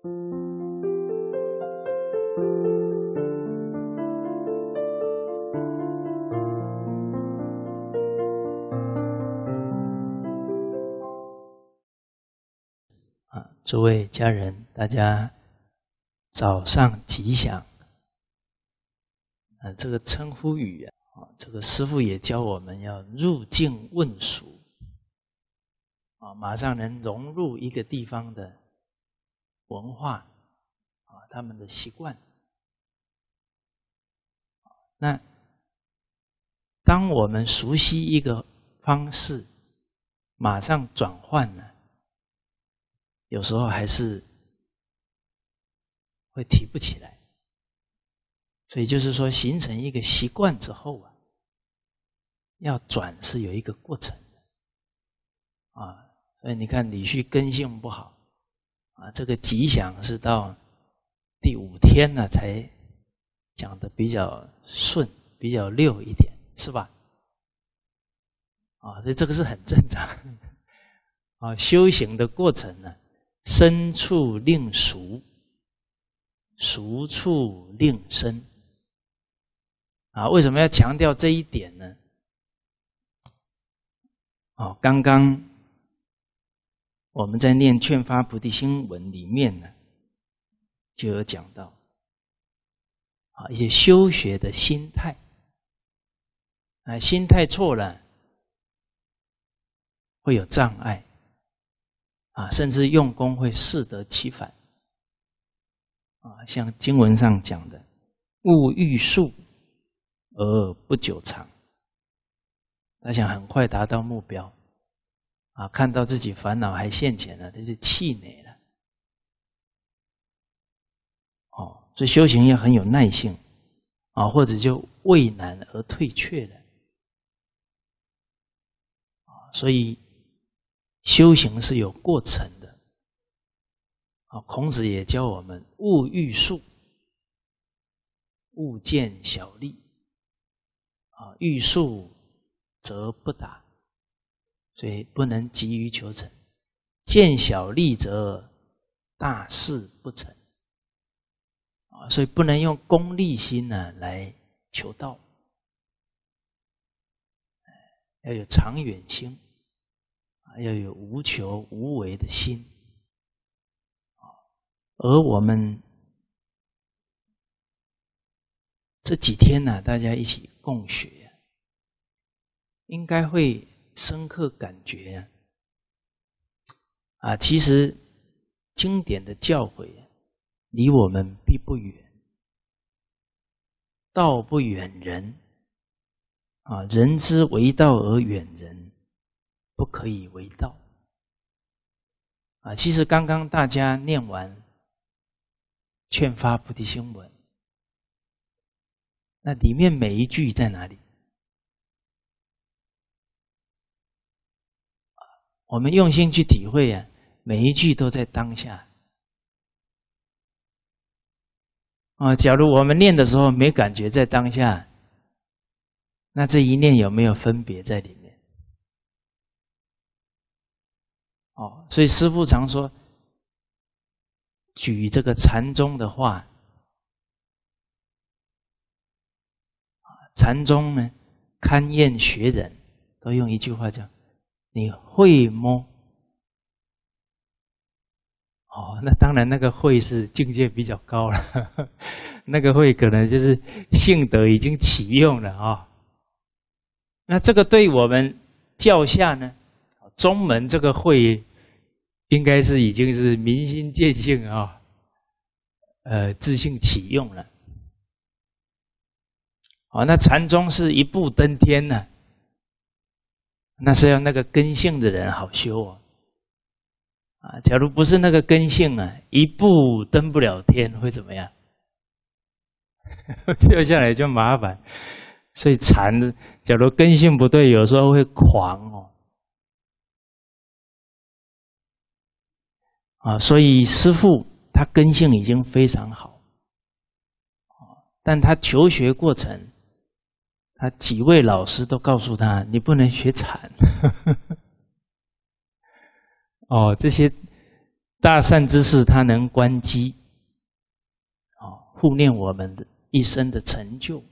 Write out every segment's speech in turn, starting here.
诸位家人，大家早上吉祥。这个称呼语这个师父也教我们要入境问俗马上能融入一个地方的文化他们的习惯。那当我们熟悉一个方式，马上转换呢，有时候还是会提不起来。所以就是说，形成一个习惯之后要转是有一个过程的所以你看李旭根性不好这个吉祥是到第5天呢才讲得比较顺，比较溜一点，是吧？所以这个是很正常修行的过程呢，生处令熟，熟处令生为什么要强调这一点呢？刚刚我们在念《劝发菩提心文》里面呢，就有讲到一些修学的心态心态错了会有障碍甚至用功会适得其反像经文上讲的，勿欲速而不久长。他想很快达到目标看到自己烦恼还现前了，他就气馁了所以修行要很有耐性或者就畏难而退却了所以修行是有过程的孔子也教我们勿欲速，勿见小利欲速则不达，所以不能急于求成。见小利则大事不成所以不能用功利心来求道，要有长远心要有无求无为的心而我们这几天呢大家一起共学应该会深刻感觉其实经典的教诲离我们并不远，道不远人人之为道而远人，不可以为道其实刚刚大家念完劝发菩提心文，那里面每一句在哪里？我们用心去体会每一句都在当下假如我们念的时候没感觉在当下，那这一念有没有分别在里面？所以师父常说，举这个禅宗的话，禅宗呢勘验学人都用一句话叫你会摸那当然那个会是境界比较高了那个会可能就是性德已经启用了那这个对我们教下呢宗门这个会应该是已经是明心见性自性启用了那禅宗是一步登天呢那是要那个根性的人好修假如不是那个根性一步登不了天会怎么样？掉下来就麻烦。所以禅假如根性不对，有时候会狂所以师父他根性已经非常好但他求学过程他几位老师都告诉他你不能学禅这些大善知识他能观机，护念我们的一生的成就。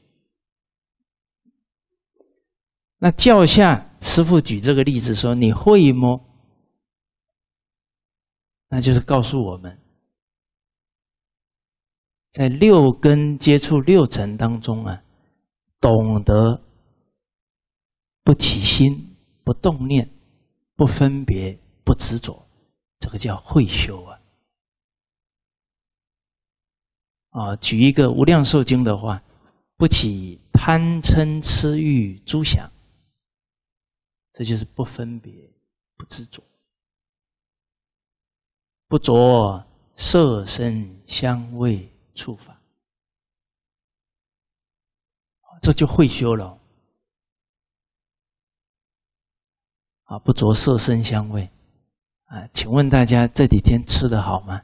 那教下师父举这个例子说，你会吗？那就是告诉我们，在六根接触六尘当中啊，懂得不起心、不动念、不分别、不执着，这个叫慧修啊！举一个无量寿经的话，不起贪嗔痴欲诸想，这就是不分别、不执着，不着色声香味触法，这就慧修了。不着色声香味请问大家这几天吃得好吗？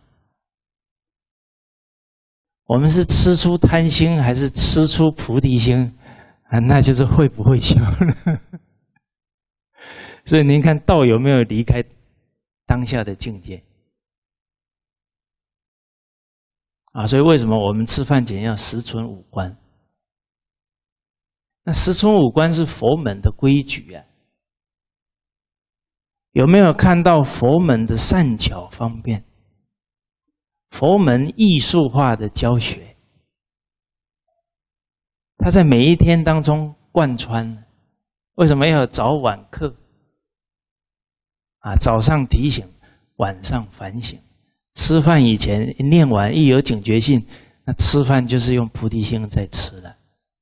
我们是吃出贪心还是吃出菩提心那就是会不会修了。所以您看道有没有离开当下的境界所以为什么我们吃饭前要十存五观？那十存五观是佛门的规矩有没有看到佛门的善巧方便？佛门艺术化的教学，它在每一天当中贯穿。为什么要有早晚课早上提醒，晚上反省。吃饭以前念完，一有警觉性，那吃饭就是用菩提心在吃了。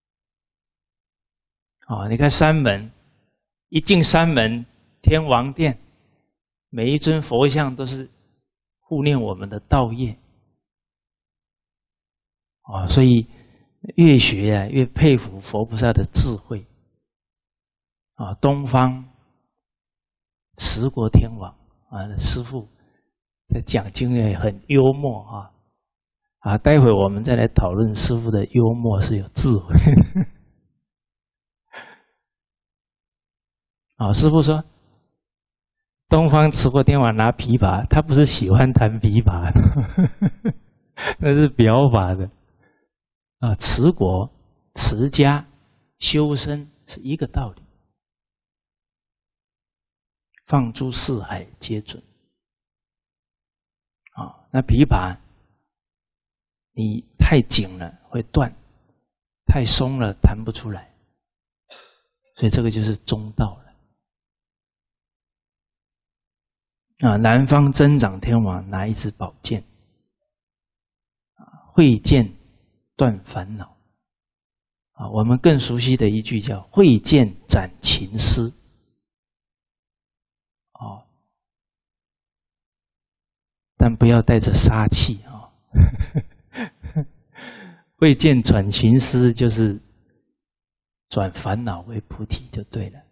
你看山门，一进山门，天王殿，每一尊佛像都是护念我们的道业所以越学越佩服佛菩萨的智慧东方持国天王师父在讲经也很幽默待会我们再来讨论师父的幽默是有智慧师父说东方持国天王拿琵琶，他不是喜欢弹琵琶那是表法的持国持家修身是一个道理，放诸四海皆准那琵琶你太紧了会断，太松了弹不出来，所以这个就是中道了南方增长天王拿一支宝剑慧剑断烦恼我们更熟悉的一句叫慧剑斩情丝但不要带着杀气慧剑转情丝就是转烦恼为菩提就对了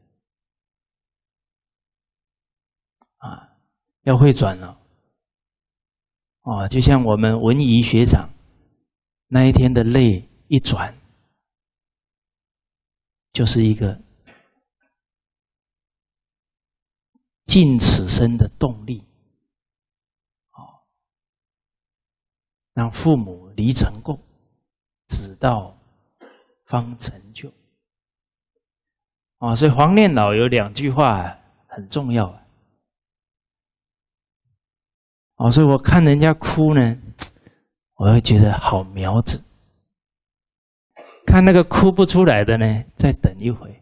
要会转了就像我们文仪学长那一天的泪一转，就是一个尽此生的动力让父母离尘垢，直到方成就所以黄念老有两句话很重要所以我看人家哭呢，我会觉得好苗子。看那个哭不出来的呢，再等一回。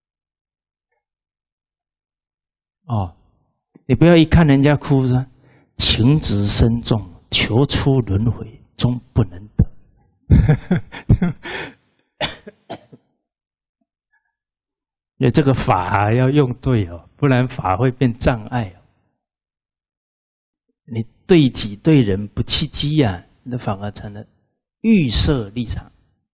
你不要一看人家哭说情执深重，求出轮回终不能得。因为这个法要用对不然法会变障碍你对己对人不契机那反而成了预设立场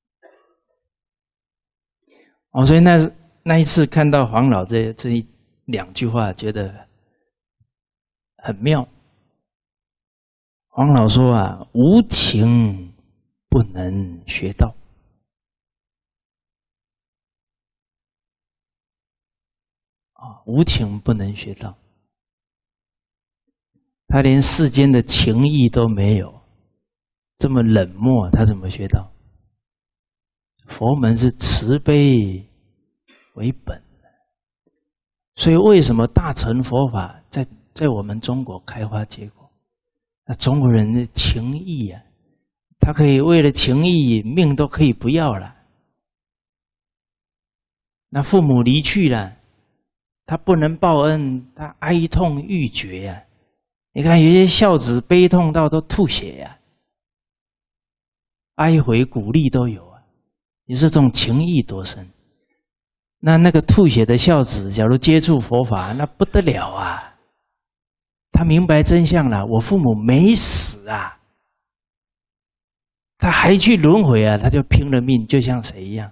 所以那一次看到黄老这两句话，觉得很妙。黄老说无情不能学道无情不能学道。 他连世间的情义都没有，这么冷漠，他怎么学到？佛门是慈悲为本，所以为什么大乘佛法在我们中国开花结果？那中国人的情义啊，他可以为了情义命都可以不要了。那父母离去了，他不能报恩，他哀痛欲绝啊！你看有些孝子悲痛到都吐血啊，哀悔鼓励都有啊。你说这种情义多深？那个吐血的孝子，假如接触佛法，那不得了啊！他明白真相了，我父母没死啊，他还去轮回啊，他就拼了命，就像谁一样？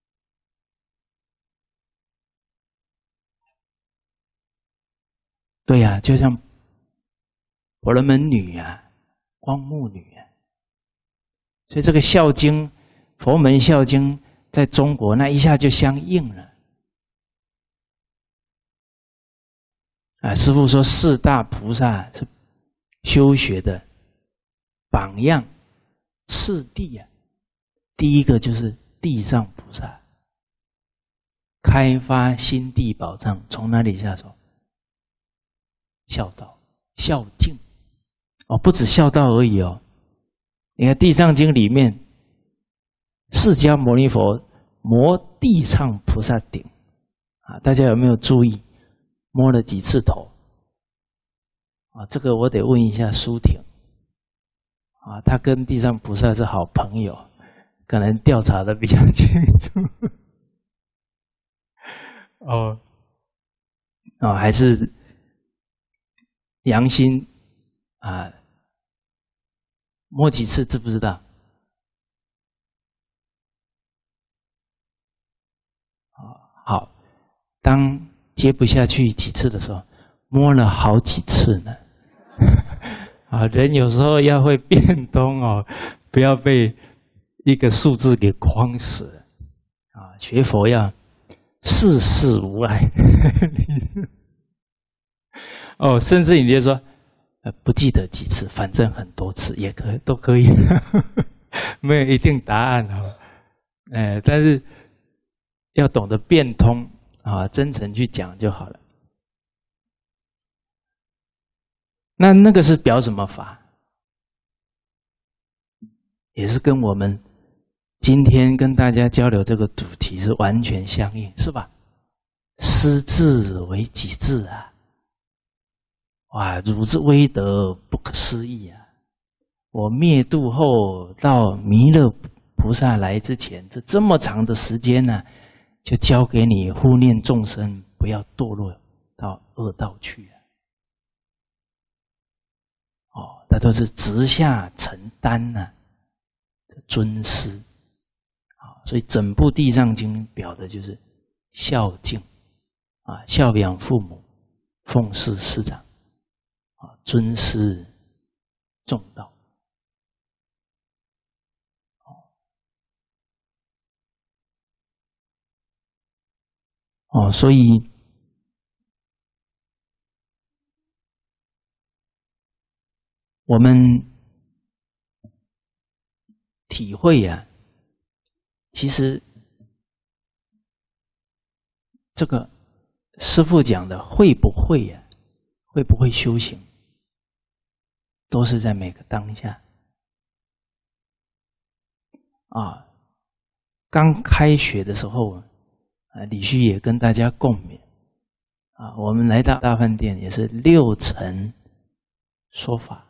对呀，就像婆罗门女啊，光目女啊。所以这个《孝经》，佛门《孝经》在中国那一下就相应了。师父说四大菩萨是修学的榜样次第啊。第一个就是地藏菩萨，开发心地宝藏，从哪里下手？孝道、孝敬。不止孝道而已哦。你看《地藏经》里面，释迦牟尼佛摩地藏菩萨顶大家有没有注意摸了几次头？这个我得问一下苏婷他跟地藏菩萨是好朋友，可能调查的比较清楚。还是杨心摸几次知不知道？好，当接不下去几次的时候，摸了好几次呢。人有时候要会变通不要被一个数字给框死了学佛要事事无碍。甚至你就说不记得几次，反正很多次也可以，都可以。没有一定答案但是要懂得变通真诚去讲就好了。那个是表什么法？也是跟我们今天跟大家交流这个主题是完全相应，是吧？施智为己智啊！哇，汝之威德不可思议啊！我灭度后到弥勒菩萨来之前，这么长的时间呢就交给你护念众生，不要堕落到恶道去那都是直下承担尊师所以整部地藏经表的就是孝敬孝养父母，奉事师长尊师重道所以我们体会其实这个师父讲的会不会会不会修行，都是在每个当下刚开学的时候李旭也跟大家共勉我们来到大饭店也是六尘说法。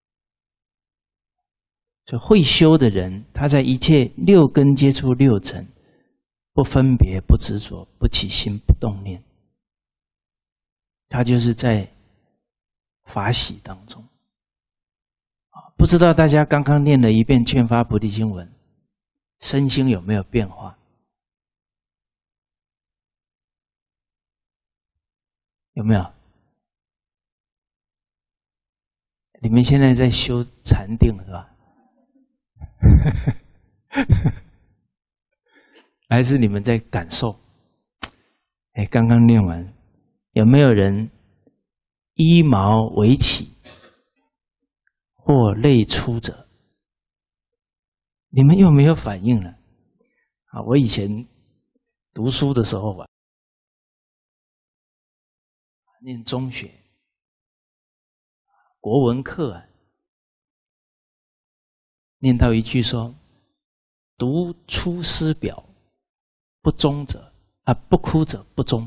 所以会修的人，他在一切六根接触六尘，不分别、不执着、不起心、不动念，他就是在法喜当中。不知道大家刚刚念了一遍劝发菩提经文，身心有没有变化？有没有？你们现在在修禅定是吧？还是你们在感受？刚刚念完，有没有人衣毛微起， 或类出者，你们有没有反应呢？啊，我以前读书的时候啊，念中学国文课啊，念到一句说：“读《出师表》不忠者不哭者不忠；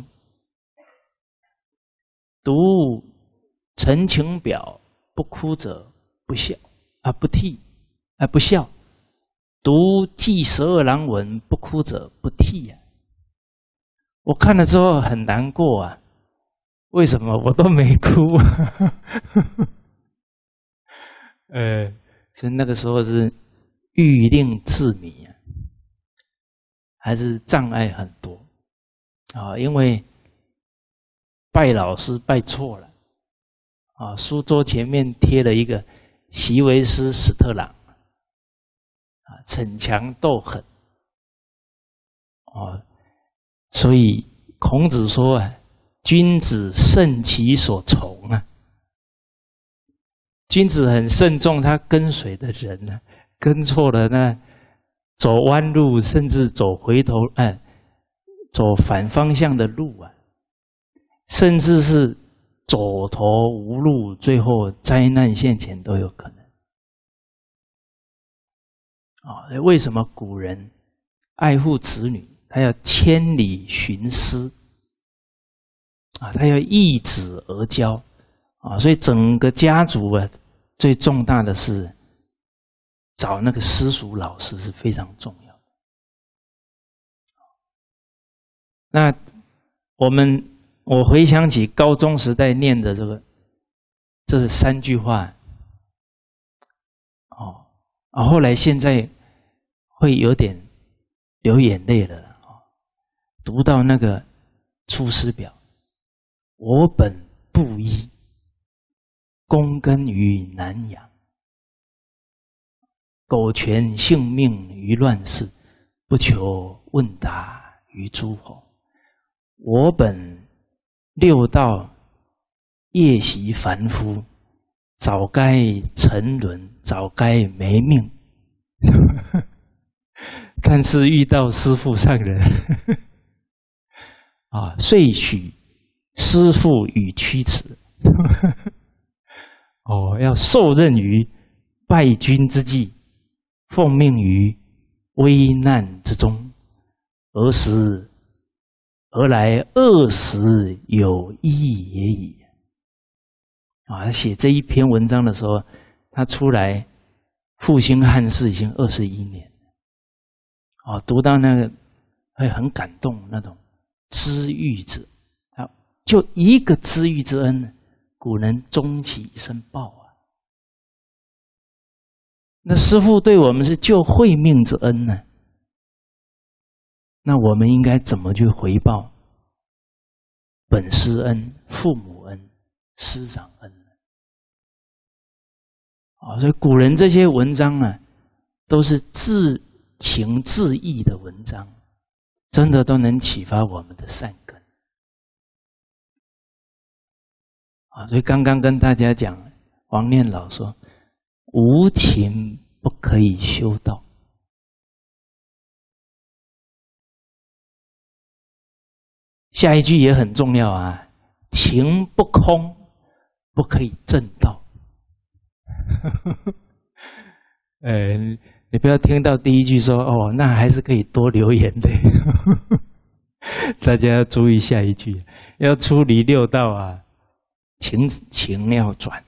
读《陈情表》不哭者不孝不悌不孝；读《祭十二郎文》不哭者不悌啊。”我看了之后很难过啊，为什么我都没哭啊？所以那个时候是欲令自迷啊，还是障碍很多啊？因为拜老师拜错了啊，书桌前面贴了一个席维斯·史特朗啊，逞强斗狠啊，所以孔子说啊，君子慎其所从啊。君子很慎重他跟随的人呢，跟错了那走弯路，甚至走回头走反方向的路啊，甚至是走投无路，最后灾难现前都有可能。为什么古人爱护子女，他要千里寻师啊，他要易子而教啊，所以整个家族啊，最重大的是找那个私塾老师是非常重要的。那我回想起高中时代念的这是3句话后来现在会有点流眼泪了读到那个《出师表》，我本布衣，躬耕于南阳，苟全性命于乱世，不求问答于诸侯。我本六道夜袭凡夫，早该沉沦，早该没命。但是遇到师父上人遂许师父与驱驰要受任于败军之际，奉命于危难之中，而来恶时有益也已。他写这一篇文章的时候，他出来复兴汉室已经21年读到那个会很感动，那种知遇者就一个知遇之恩，古人终其一生报啊。那师父对我们是救慧命之恩呢，那我们应该怎么去回报本师恩、父母恩、师长恩呢？所以古人这些文章啊，都是自情自意的文章，真的都能启发我们的善根所以刚刚跟大家讲，黄念老说无情不可以修道。下一句也很重要啊，情不空不可以正道。你不要听到第一句说那还是可以多流眼泪。大家要注意下一句，要出离六道啊，情要转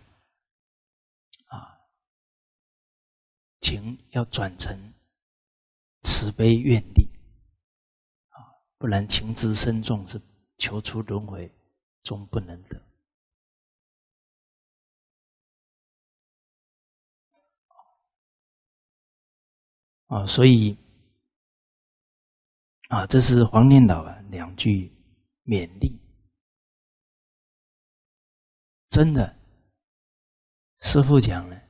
情要转成慈悲愿力不然情之深重，是求出轮回终不能得所以这是黄念老2句勉励。真的，师父讲了，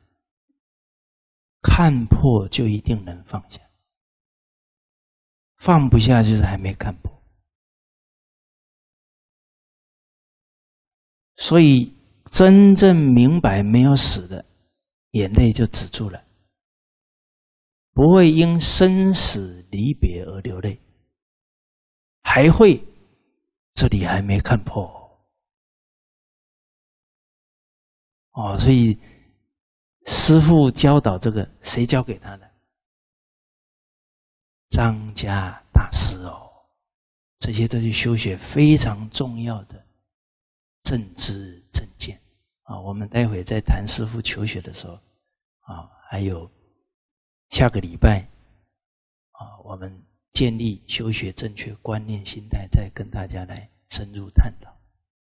看破就一定能放下，放不下就是还没看破。所以真正明白没有死的， 眼泪就止住了，不会因生死离别而流泪，还会这里还没看破哦。所以师父教导这个，谁教给他的？张家大师哦。这些都是修学非常重要的正知正见啊。我们待会再谈师父求学的时候啊，还有下个礼拜啊，我们建立修学正确观念心态，再跟大家来深入探讨。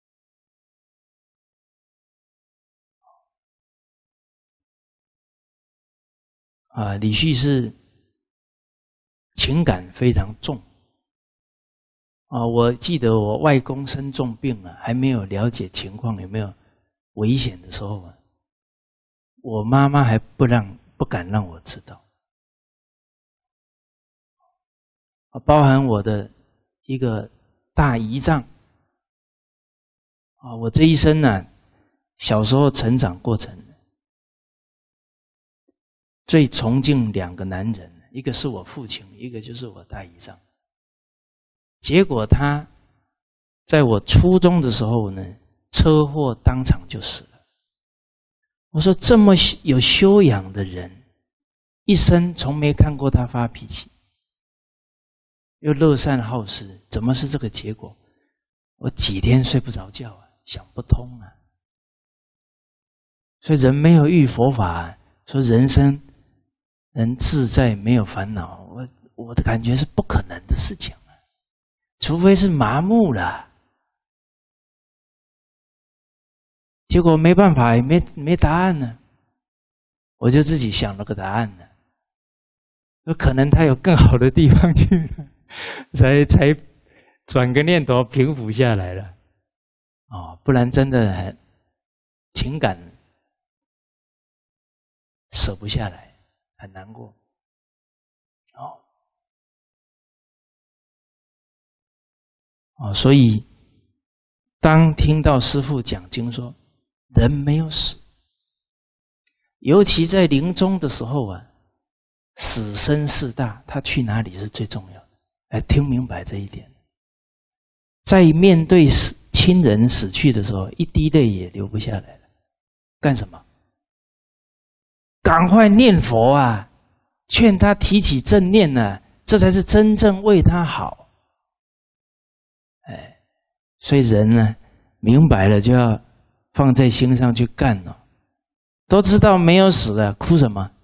啊，李旭是情感非常重啊！我记得我外公生重病了，还没有了解情况有没有危险的时候啊，我妈妈还不敢让我知道。包含我的一个大姨丈啊，我这一生呢，小时候成长过程最崇敬两个男人，一个是我父亲，一个就是我大姨丈。结果他在我初中的时候呢，车祸当场就死了。我说这么有修养的人，一生从没看过他发脾气，又乐善好施，怎么是这个结果？我几天睡不着觉啊，想不通啊。所以人没有遇佛法，说人生能自在没有烦恼，我的感觉是不可能的事情啊，除非是麻木了。结果没办法，也没答案呢，我就自己想了个答案呢。有可能他有更好的地方去了，才转个念头平复下来了。哦，不然真的很情感舍不下来，很难过。所以当听到师父讲经说人没有死，尤其在临终的时候啊，死生事大，他去哪里是最重要的。哎，听明白这一点，在面对亲人死去的时候，一滴泪也流不下来了。干什么？赶快念佛啊，劝他提起正念啊，这才是真正为他好。哎，所以人呢，明白了就要放在心上去干哦。都知道没有死了，哭什么？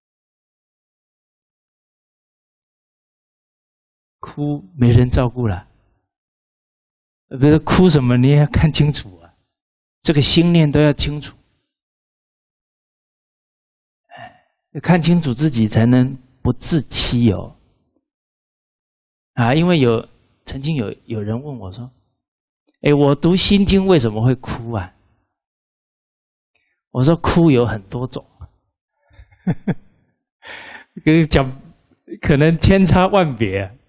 哭没人照顾了，不是哭什么？你也要看清楚啊，这个心念都要清楚。看清楚自己，才能不自欺哦。啊，因为曾经有人问我说：“哎，我读心经为什么会哭啊？”我说：“哭有很多种，跟你讲，可能千差万别啊。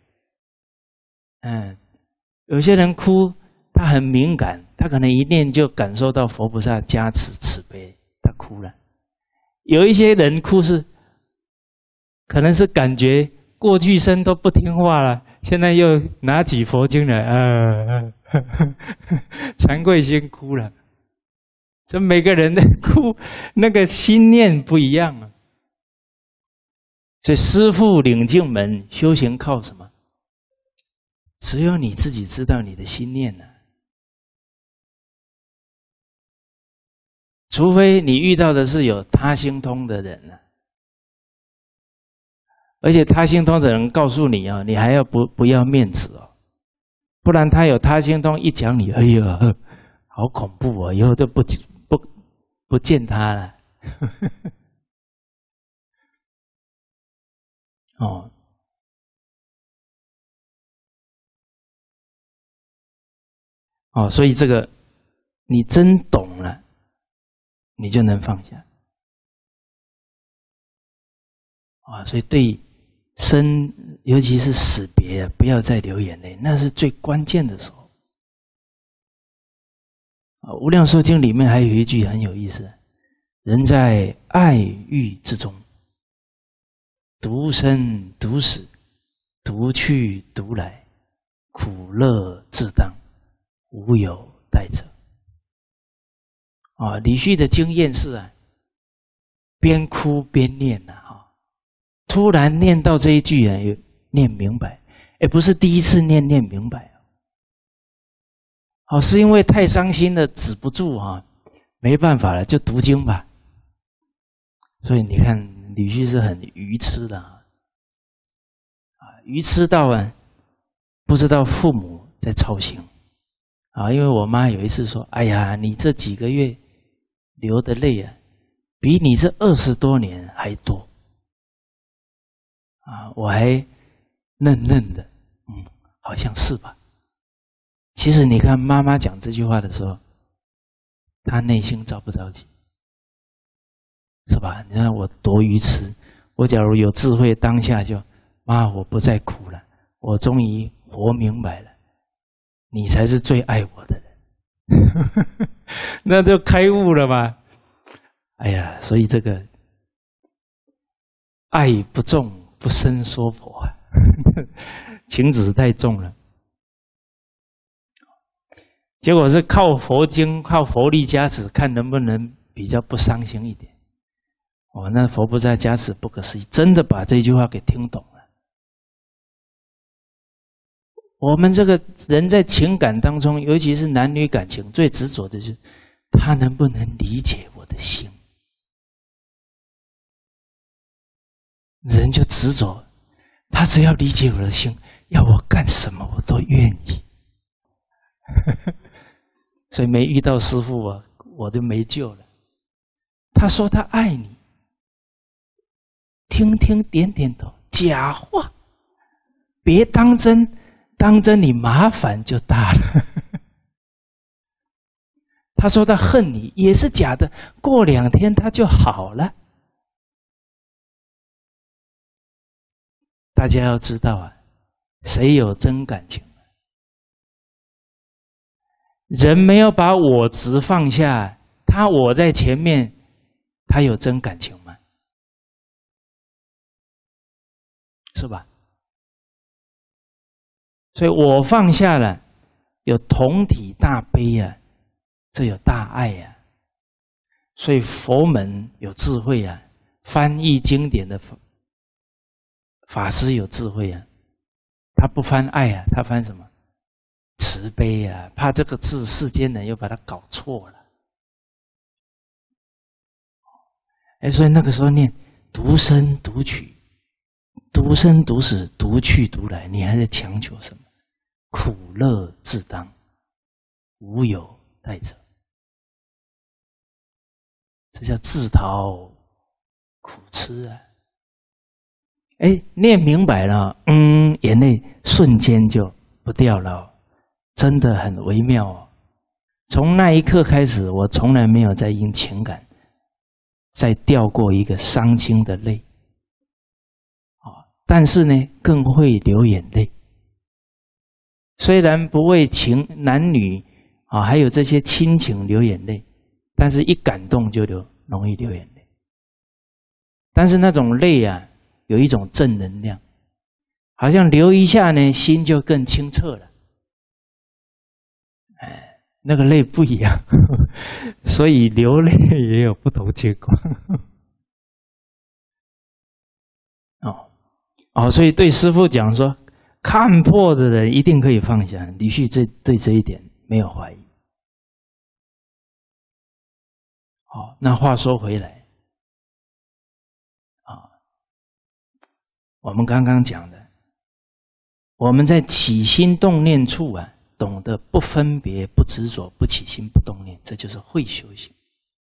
有些人哭，他很敏感，他可能一念就感受到佛菩萨加持慈悲，他哭了。有一些人哭是，可能是感觉过去生都不听话了，现在又拿起佛经来，惭愧心哭了。这每个人的哭，那个心念不一样啊。所以师父领进门，修行靠什么？只有你自己知道你的心念啊。除非你遇到的是有他心通的人啊，而且他心通的人告诉你啊，你还要不要面子哦？不然他有他心通一讲你，哎呀，好恐怖哦，以后都不见他了。所以这个你真懂了，你就能放下。所以对生，尤其是死别，不要再流眼泪，那是最关键的时候。无量寿经里面还有一句很有意思， 人在爱欲之中，独生独死，独去独来，苦乐自当，无有代者。李旭的经验是边哭边念突然念到这一句念明白，不是第一次念明白是因为太伤心了，止不住没办法了，就读经吧。所以你看，吕旭是很愚痴的愚痴到不知道父母在操心因为我妈有一次说：“哎呀，你这几个月流的泪比你这20多年还多。”我还嫩嫩的，好像是吧？其实你看妈妈讲这句话的时候，她内心着不着急？是吧？你看我多愚痴！我假如有智慧，当下就妈，我不再哭了，我终于活明白了，你才是最爱我的人，那就开悟了嘛。哎呀，所以这个爱不重，不生说佛情子太重了。结果是靠佛经、靠佛力加持，看能不能比较不伤心一点。那佛菩萨加持不可思议，真的把这句话给听懂了。我们这个人在情感当中，尤其是男女感情，最执着的就是他能不能理解我的心。人就执着，他只要理解我的心，要我干什么我都愿意。所以没遇到师父我就没救了。他说他爱你，听听点点头，假话，别当真，当真你麻烦就大了。他说他恨你也是假的，过2天他就好了。大家要知道谁有真感情？人没有把我执放下，我在前面，他有真感情吗？是吧？所以我放下了，有同体大悲这有大爱所以佛门有智慧翻译经典的法师有智慧他不翻爱他翻什么？慈悲怕这个字世间人又把它搞错了。所以那个时候念独生独取，独生独死，独去独来，你还在强求什么？苦乐自当，无有代者。这叫自讨苦吃念明白了，眼泪瞬间就不掉了真的很微妙从那一刻开始，我从来没有再因情感再掉过一个伤心的泪但是呢，更会流眼泪。虽然不为男女还有这些亲情流眼泪，但是一感动就容易流眼泪。但是那种泪有一种正能量，好像流一下呢，心就更清澈了。那个泪不一样，所以流泪也有不同结果。所以对师父讲说，看破的人一定可以放下。李旭对这一点没有怀疑。那话说回来，我们刚刚讲的，我们在起心动念处懂得不分别、不执着、不起心、不动念，这就是会修行。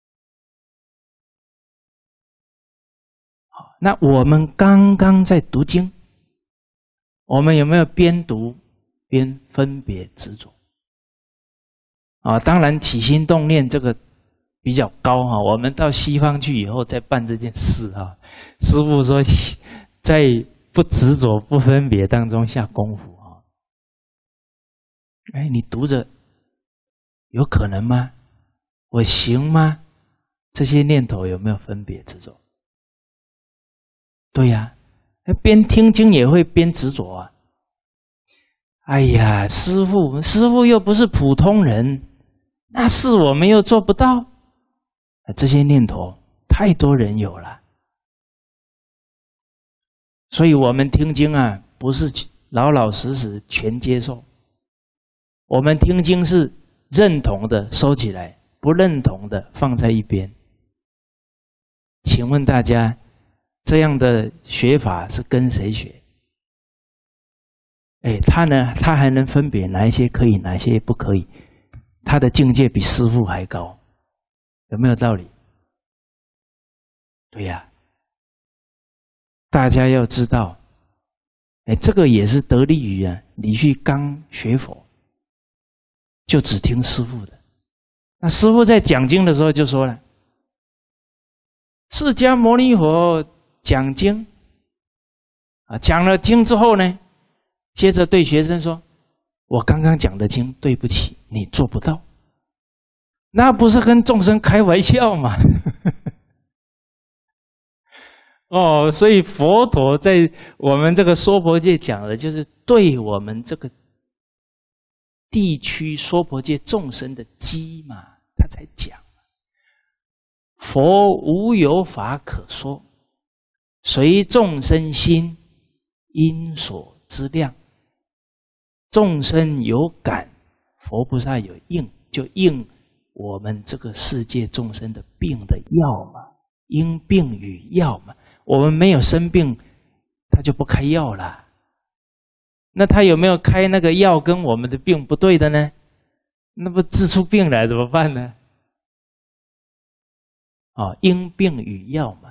那我们刚刚在读经，我们有没有边读边分别执着？当然起心动念这个比较高我们到西方去以后再办这件事师父说，在不执着、不分别当中下功夫你读着有可能吗？我行吗？ 这些念头有没有分别执着？对呀，边听经也会边执着啊。哎呀，师父又不是普通人，那事我们又做不到。这些念头太多人有了，所以我们听经啊，不是老老实实全接受。我们听经是认同的收起来，不认同的放在一边。请问大家，这样的学法是跟谁学？他还能分别哪一些可以，哪一些不可以？他的境界比师父还高，有没有道理？对呀，大家要知道，这个也是得力于李旭刚学佛，就只听师父的。那师父在讲经的时候就说了，释迦牟尼佛讲经讲了经之后呢，接着对学生说，我刚刚讲的经，对不起，你做不到。那不是跟众生开玩笑吗？所以佛陀在我们这个娑婆界讲的，就是对我们这个地区娑婆界众生的机嘛，他才讲。佛无有法可说，随众生心，因所知量。众生有感，佛菩萨有应，就应我们这个世界众生的病的药嘛，因病与药嘛。我们没有生病，他就不开药了。那他有没有开那个药跟我们的病不对的呢？那不治出病来怎么办呢？因病与药嘛。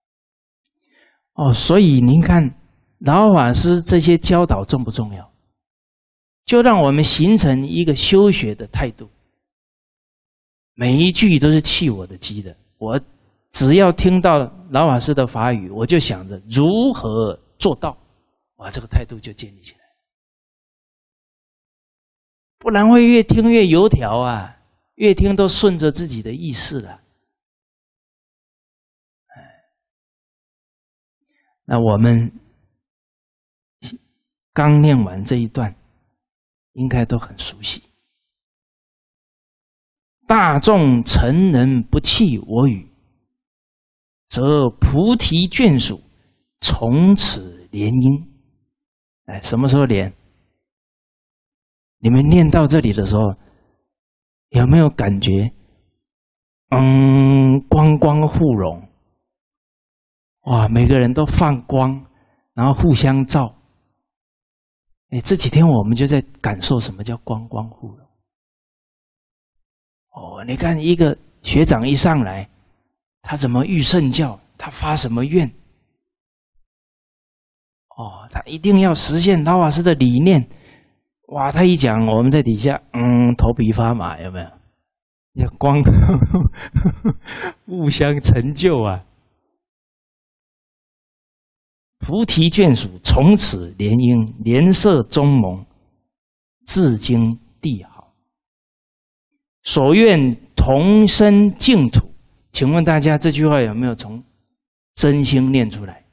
所以您看老法师这些教导重不重要？就让我们形成一个修学的态度。每一句都是契我的机的，我只要听到老法师的法语，我就想着如何做到，哇，这个态度就建立起来。不然会越听越油条啊，越听都顺着自己的意识了。那我们刚念完这一段，应该都很熟悉。大众诚能不弃我语，则菩提眷属从此联姻。什么时候连？你们念到这里的时候，有没有感觉？光光互融，哇，每个人都放光，然后互相照。这几天我们就在感受什么叫光光互融。你看一个学长一上来，他怎么遇圣教，他发什么愿？他一定要实现老法师的理念。哇，他一讲，我们在底下，头皮发麻，有没有？要光互相成就啊！菩提眷属从此联姻，联社中盟，至今地好。所愿同生净土。请问大家这句话有没有从真心念出来？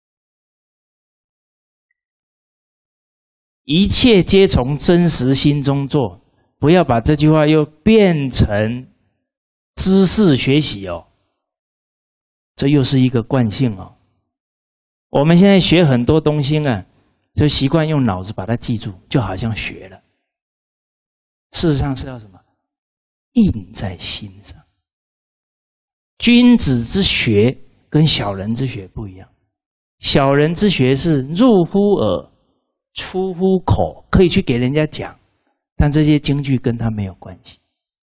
一切皆从真实心中做，不要把这句话又变成知识学习这又是一个惯性我们现在学很多东西就习惯用脑子把它记住，就好像学了。事实上是要什么？印在心上。君子之学跟小人之学不一样，小人之学是入乎耳，出乎口，可以去给人家讲，但这些经句跟他没有关系。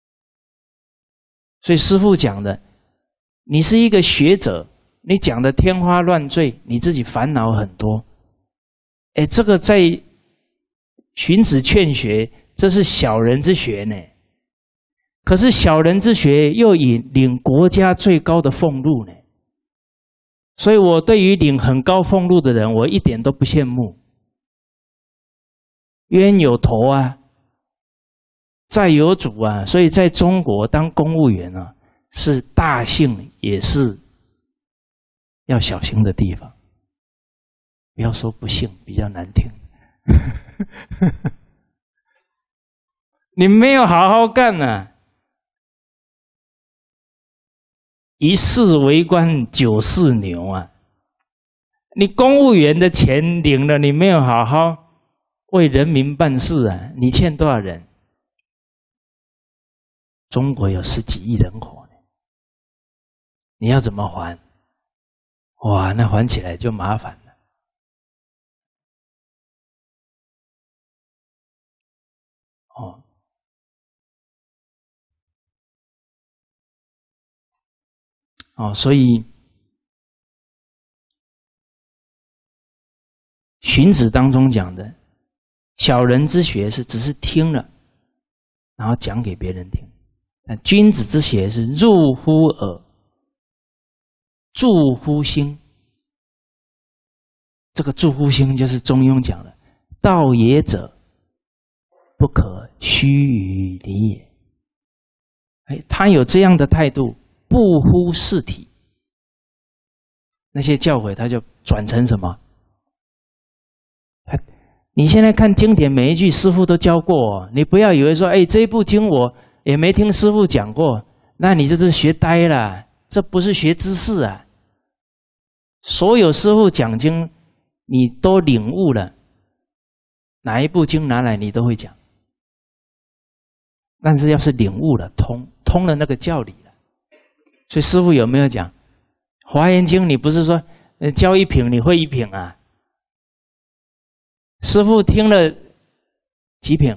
所以师父讲的，你是一个学者，你讲的天花乱坠，你自己烦恼很多。这个在荀子劝学，这是小人之学呢。可是小人之学又领国家最高的俸禄呢。所以我对于领很高俸禄的人，我一点都不羡慕。冤有头啊，债有主啊，所以在中国当公务员是大幸，也是要小心的地方。不要说不幸，比较难听。你没有好好干啊，一世为官九世牛啊！你公务员的钱领了，你没有好好为人民办事啊！你欠多少人？中国有10几亿人口呢，你要怎么还？哇，那还起来就麻烦了。所以荀子当中讲的，小人之学是只是听了，然后讲给别人听；但君子之学是入乎耳，注乎心。这个注乎心就是中庸讲的，道也者，不可虚于理也。他有这样的态度，不乎事体，那些教诲他就转成什么？你现在看经典，每一句师父都教过，你不要以为说，这一部经我也没听师父讲过，那你这是学呆了，这不是学知识啊。所有师父讲经，你都领悟了，哪一部经拿来你都会讲。但是要是领悟了，通了那个教理了，所以师父有没有讲《华严经》？你不是说教一品你会一品啊？师父听了几品？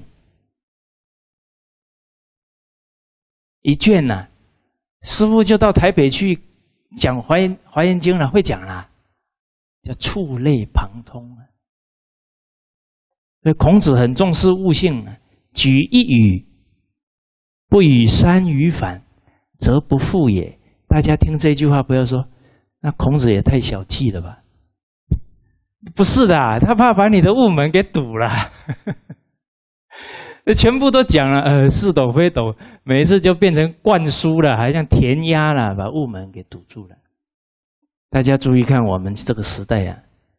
一卷啊，师父就到台北去讲华严经了，会讲啦，叫触类旁通啊。所以孔子很重视悟性啊，举一语不与三语反，则不复也。大家听这句话不要说，那孔子也太小气了吧？不是的，他怕把你的悟门给堵了。全部都讲了，似懂非懂，每一次就变成灌输了，还像填鸭了，把悟门给堵住了。大家注意看我们这个时代啊，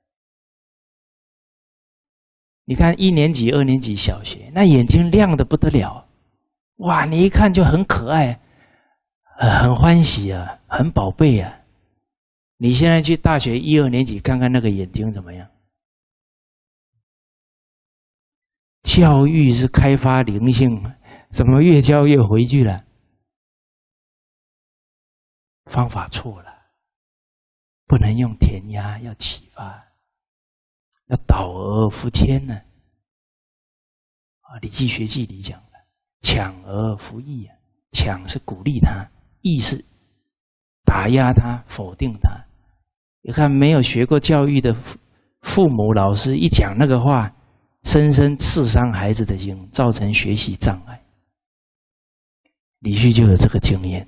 你看1年级、2年级小学，那眼睛亮得不得了，哇！你一看就很可爱，很欢喜啊，很宝贝啊。你现在去大学1、2年级看看那个眼睛怎么样？教育是开发灵性，怎么越教越回去了？方法错了，不能用填鸭，要启发，要导而弗谦呢。《礼记学记》里讲的，强而弗抑啊，强是鼓励他，抑是打压他、否定他。你看，没有学过教育的父母、老师一讲那个话，深深刺伤孩子的心，造成学习障碍。李旭就有这个经验。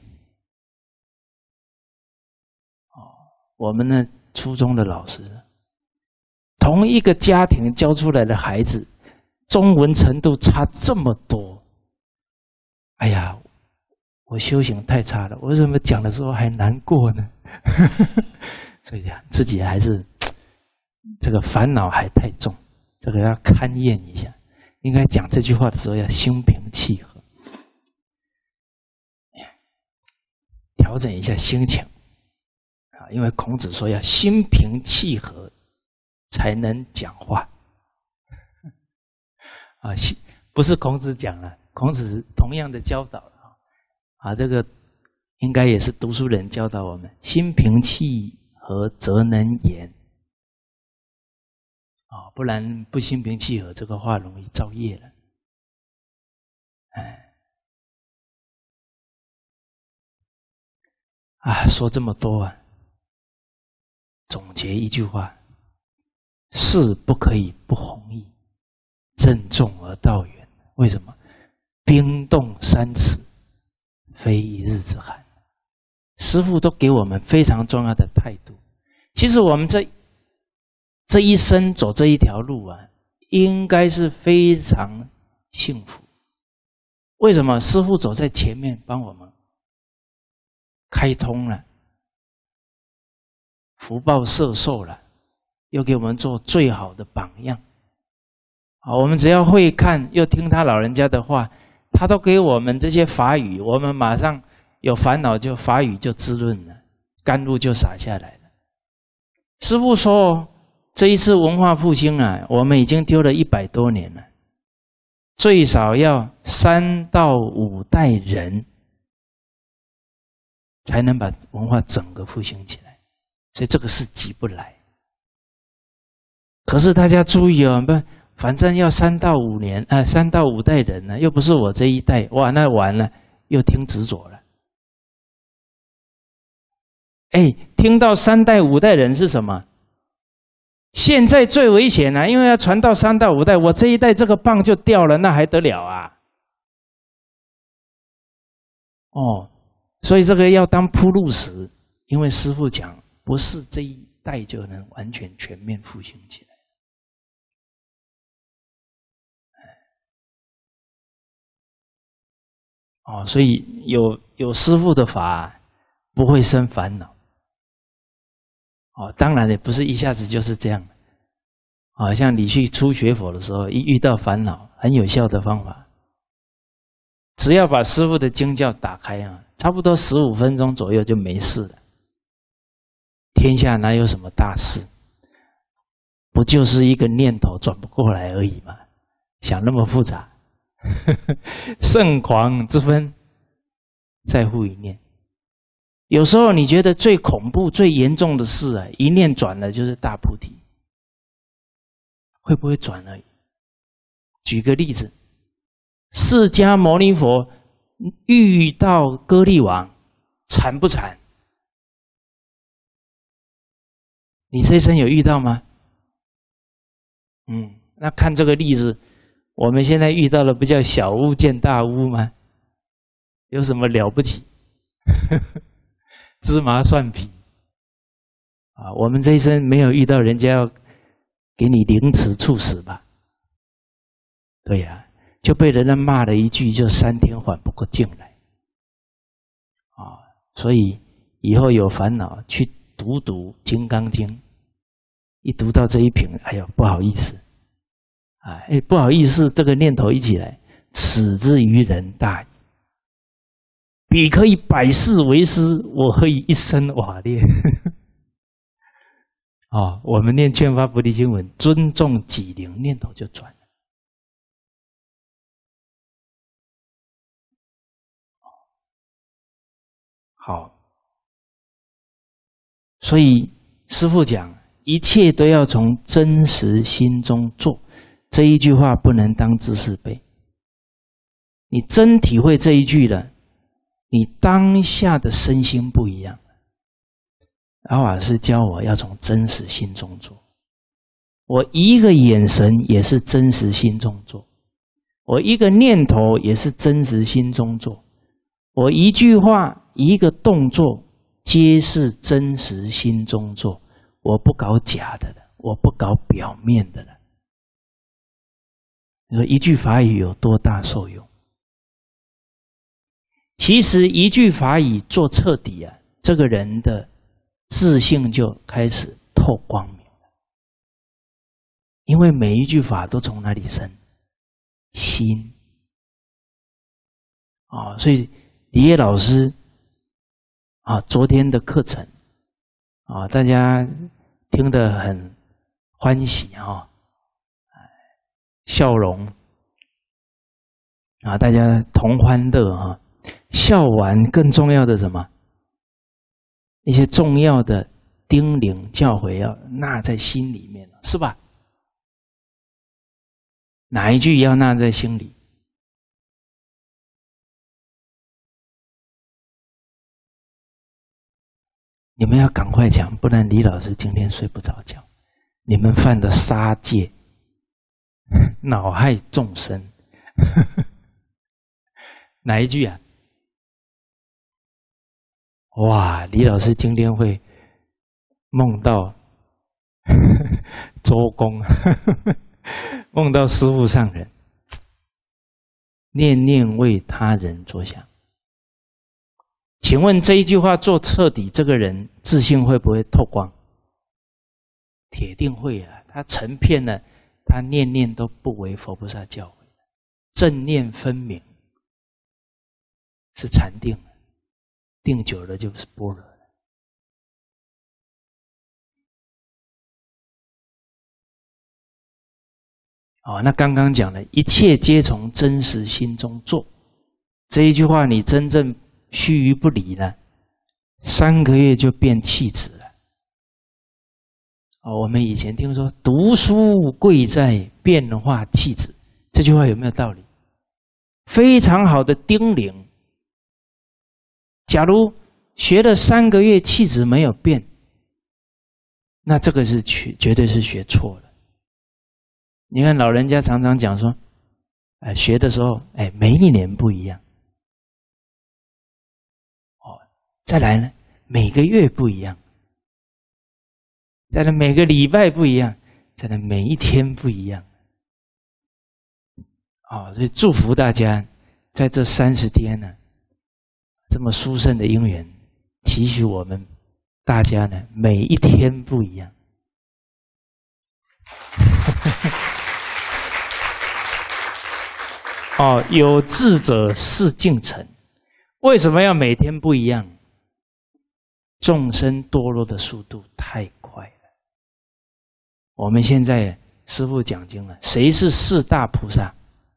我们呢，初中的老师，同一个家庭教出来的孩子，中文程度差这么多。哎呀，我修行太差了，我为什么讲的时候还难过呢？所以讲自己还是这个烦恼还太重，这个要勘验一下。应该讲这句话的时候要心平气和，调整一下心情啊。因为孔子说要心平气和才能讲话啊，不是孔子讲了，孔子同样的教导了啊。这个应该也是读书人教导我们，心平气和则能言啊，不然不心平气和，这个话容易造业了。说这么多啊，总结一句话：事不可以不弘毅，任重而道远。为什么？冰冻3尺，非一日之寒。师父都给我们非常重要的态度。其实我们这一生走这一条路啊，应该是非常幸福。为什么？师父走在前面帮我们开通了，福报摄受了，又给我们做最好的榜样。好，我们只要会看，又听他老人家的话，他都给我们这些法语，我们马上有烦恼就法语就滋润了，甘露就洒下来了。师父说，这一次文化复兴啊，我们已经丢了100多年了，最少要3到5代人才能把文化整个复兴起来，所以这个是急不来。可是大家注意哦，反正要3到5年，3到5代人呢，又不是我这一代，哇，那完了，又听执着了。听到3代5代人是什么？现在最危险了，因为要传到3到5代，我这一代这个棒就掉了，那还得了啊？所以这个要当铺路石，因为师父讲，不是这一代就能完全全面复兴起来。所以有师父的法不会生烦恼。当然也不是一下子就是这样。像你去初学佛的时候，一遇到烦恼，很有效的方法，只要把师父的经教打开差不多15分钟左右就没事了。天下哪有什么大事？不就是一个念头转不过来而已吗？想那么复杂？圣狂之分，在乎一念。有时候你觉得最恐怖、最严重的事一念转了就是大菩提，会不会转而已？举个例子，释迦牟尼佛遇到歌利王，惨不惨？你这一生有遇到吗？那看这个例子，我们现在遇到的不叫小巫见大巫吗？有什么了不起？芝麻蒜皮我们这一生没有遇到人家要给你凌迟处死吧？对呀，就被人家骂了一句，就3天缓不过劲来所以以后有烦恼去读《金刚经》，一读到这一品，哎呦，不好意思不好意思，这个念头一起来，此之于人大矣。彼可以百世为师，我何以一生瓦裂？我们念劝发菩提经文，尊重己灵，念头就转了。好，所以师父讲，一切都要从真实心中做，这一句话不能当知识背。你真体会这一句了，你当下的身心不一样。阿法师教我要从真实心中做，我一个眼神也是真实心中做，我一个念头也是真实心中做，我一句话一个动作皆是真实心中做，我不搞假的了，我不搞表面的了。你说一句法语有多大受用？其实一句法语做彻底这个人的自信就开始透光明了。因为每一句法都从哪里生？心。所以李烨老师昨天的课程大家听得很欢喜笑容大家同欢乐笑完更重要的什么？一些重要的叮咛教诲要纳在心里面，是吧？哪一句要纳在心里？你们要赶快讲，不然李老师今天睡不着觉。你们犯的杀戒，恼害众生。哪一句啊？哇，李老师今天会梦到周公，梦到师父上人，念念为他人着想， 请问这一句话做彻底，这个人自信会不会透光？铁定会啊！他成片了，他念念都不为佛菩萨教诲，正念分明，是禅定，定久了就是般若了。那刚刚讲了，一切皆从真实心中做，这一句话你真正须臾不离呢，3个月就变气质了。我们以前听说读书贵在变化气质，这句话有没有道理？非常好的叮咛。假如学了3个月气质没有变，那这个是绝对是学错了。你看老人家常常讲说，学的时候，每一年不一样。再来呢，每个月不一样。再来每个礼拜不一样，再来每一天不一样。所以祝福大家在这30天呢，这么殊胜的因缘，期许我们大家呢，每一天不一样。有志者事竟成。为什么要每天不一样？众生堕落的速度太快了。我们现在师父讲经了，谁是4大菩萨？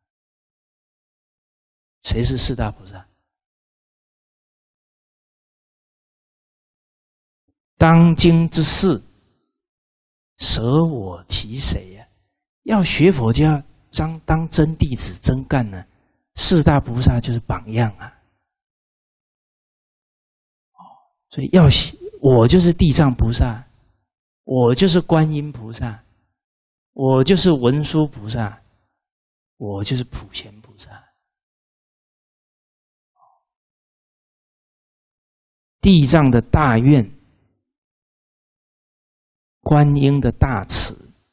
谁是4大菩萨？当今之事，舍我其谁呀？要学佛就要当真弟子真干呢，4大菩萨就是榜样啊。所以我就是地藏菩萨，我就是观音菩萨，我就是文殊菩萨，我就是普贤菩萨。地藏的大愿，观音的大慈，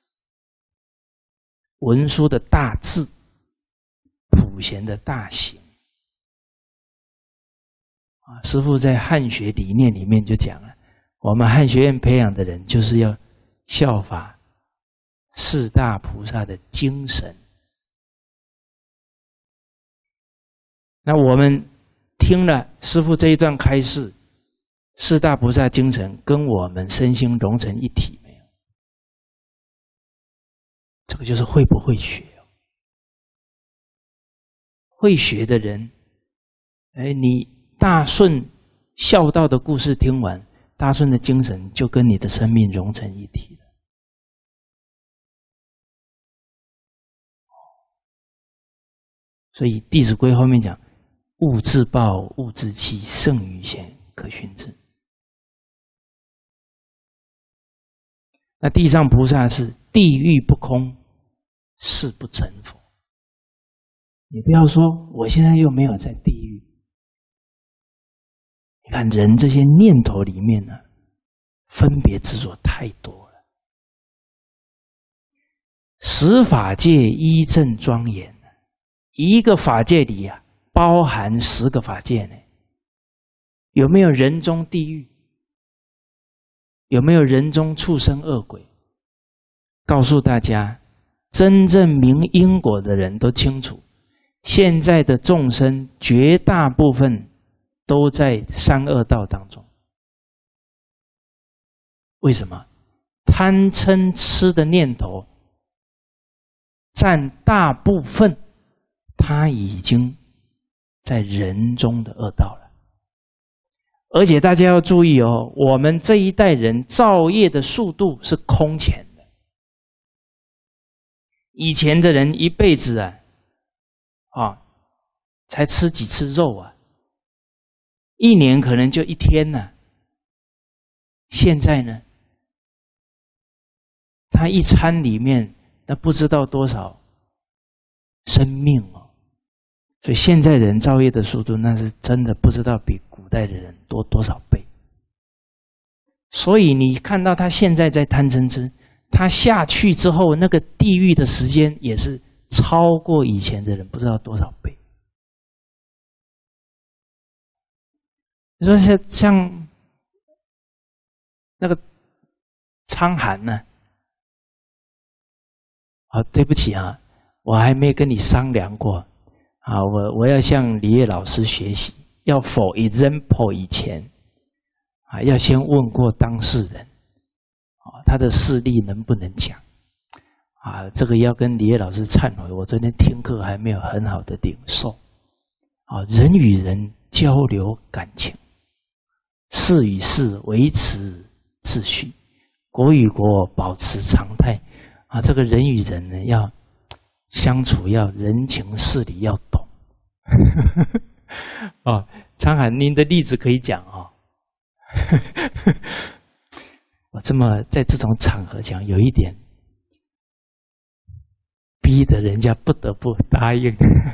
文殊的大智，普贤的大行。师父在汉学理念里面就讲了，我们汉学院培养的人就是要效法4大菩萨的精神。那我们听了师父这一段开示，4大菩萨精神跟我们身心融成一体没有？这个就是会不会学。会学的人，你大顺孝道的故事听完，大顺的精神就跟你的生命融成一体了。所以《弟子规》后面讲，勿自暴，勿自弃，胜于贤，可训之。那地藏菩萨是地狱不空，誓不成佛。你不要说我现在又没有在地狱。你看人这些念头里面呢，分别执着太多了。10法界依正庄严，一个法界里包含10个法界呢。有没有人中地狱？有没有人中畜生恶鬼？告诉大家，真正明因果的人都清楚，现在的众生绝大部分都在3恶道当中。为什么？贪嗔痴的念头占大部分，他已经在人中的恶道了。而且大家要注意我们这一代人造业的速度是空前的。以前的人一辈子才吃几次肉一年可能就1天呢。现在呢，他一餐里面那不知道多少生命所以现在人造业的速度那是真的不知道比古代的人多多少倍。所以你看到他现在在贪嗔痴，他下去之后那个地狱的时间也是超过以前的人不知道多少倍。 你说像那个苍寒呢？啊，对不起啊，我还没跟你商量过啊，我要向李烨老师学习，要 for example 以前啊，要先问过当事人，啊，他的事例能不能讲？啊，这个要跟李烨老师忏悔，我昨天听课还没有很好的领受。啊，人与人交流感情，事与事维持秩序，国与国保持常态。啊，这个人与人呢，要相处，要人情事理要懂。哦，苍寒，您的例子可以讲哦。我这么在这种场合讲，有一点逼得人家不得不答应。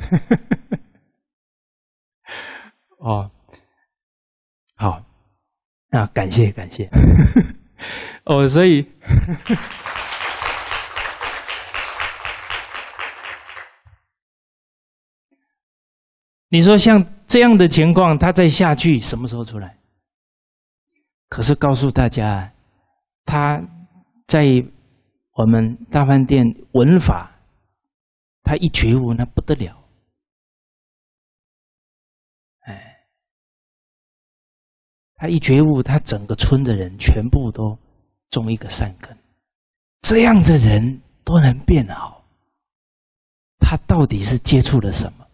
哦，好，那感谢感谢。哦，所以你说像这样的情况，他再下去什么时候出来？可是告诉大家，他在我们大饭店闻法，他一觉悟那不得了。哎，他一觉悟，他整个村的人全部都种一个善根，这样的人都能变好，他到底是接触了什么？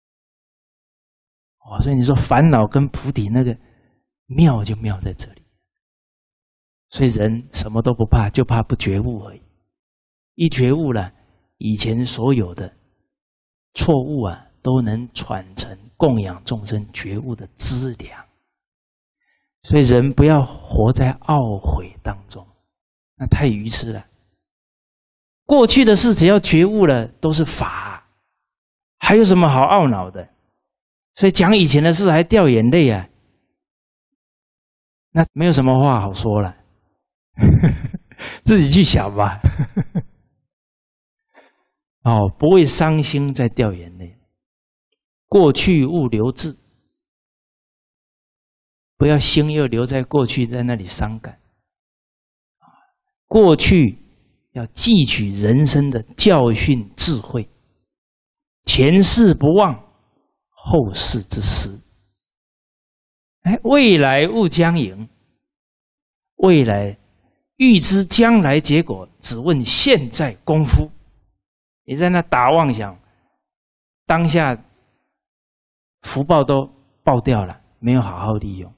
哦，所以你说烦恼跟菩提那个妙就妙在这里。所以人什么都不怕，就怕不觉悟而已。一觉悟了，以前所有的错误啊，都能传承供养众生觉悟的资粮。所以人不要活在懊悔当中，那太愚痴了。过去的事只要觉悟了，都是法，还有什么好懊恼的？所以讲以前的事还掉眼泪啊，那没有什么话好说了。自己去想吧。哦，不会伤心再掉眼泪。过去勿留滞，不要心又留在过去，在那里伤感。过去要汲取人生的教训智慧，前世不忘，后世之师。哎，未来勿将迎，未来预知将来结果，只问现在功夫。你在那打妄想，当下福报都爆掉了，没有好好利用。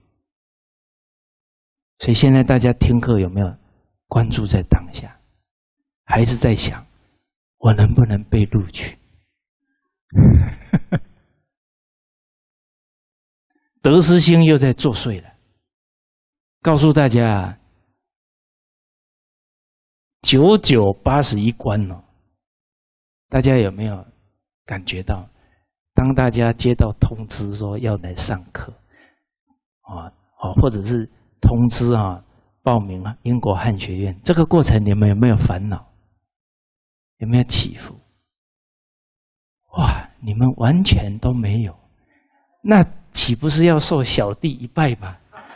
所以现在大家听课有没有关注在当下？还是在想我能不能被录取？得失心又在作祟了。告诉大家，9981关哦，大家有没有感觉到？当大家接到通知说要来上课，或者是通知报名英国汉学院，这个过程你们有没有烦恼？有没有起伏？哇，你们完全都没有，那岂不是要受小弟一拜吗？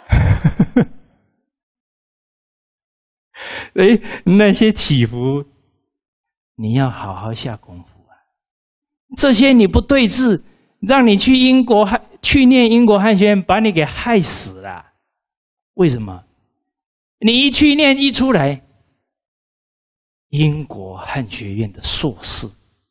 那些起伏，你要好好下功夫啊！这些你不对治，让你去念英国汉学院，把你给害死了。为什么？你一去念一出来，英国汉学院的硕士。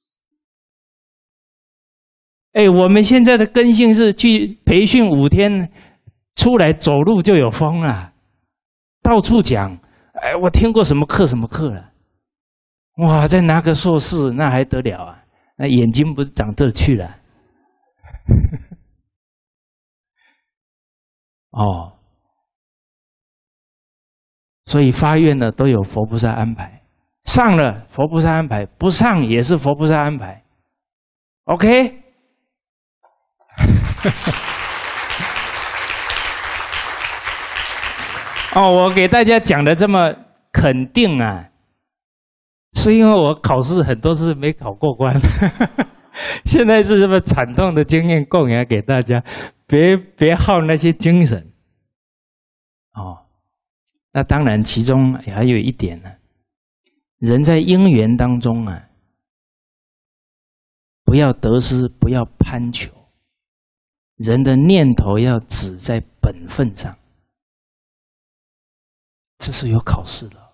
我们现在的根性是去培训5天，出来走路就有风了，到处讲。我听过什么课什么课了，哇，再拿个硕士那还得了啊？那眼睛不是长这去了？哦，所以发愿呢都有佛菩萨安排，上了佛菩萨安排，不上也是佛菩萨安排。OK？ 我给大家讲的这么肯定啊，是因为我考试很多次没考过关。 现在是这么惨痛的经验供养给大家，别耗那些精神。哦，那当然，其中还有一点呢，人在因缘当中啊，不要得失，不要攀求，人的念头要只在本分上，这是有考试的。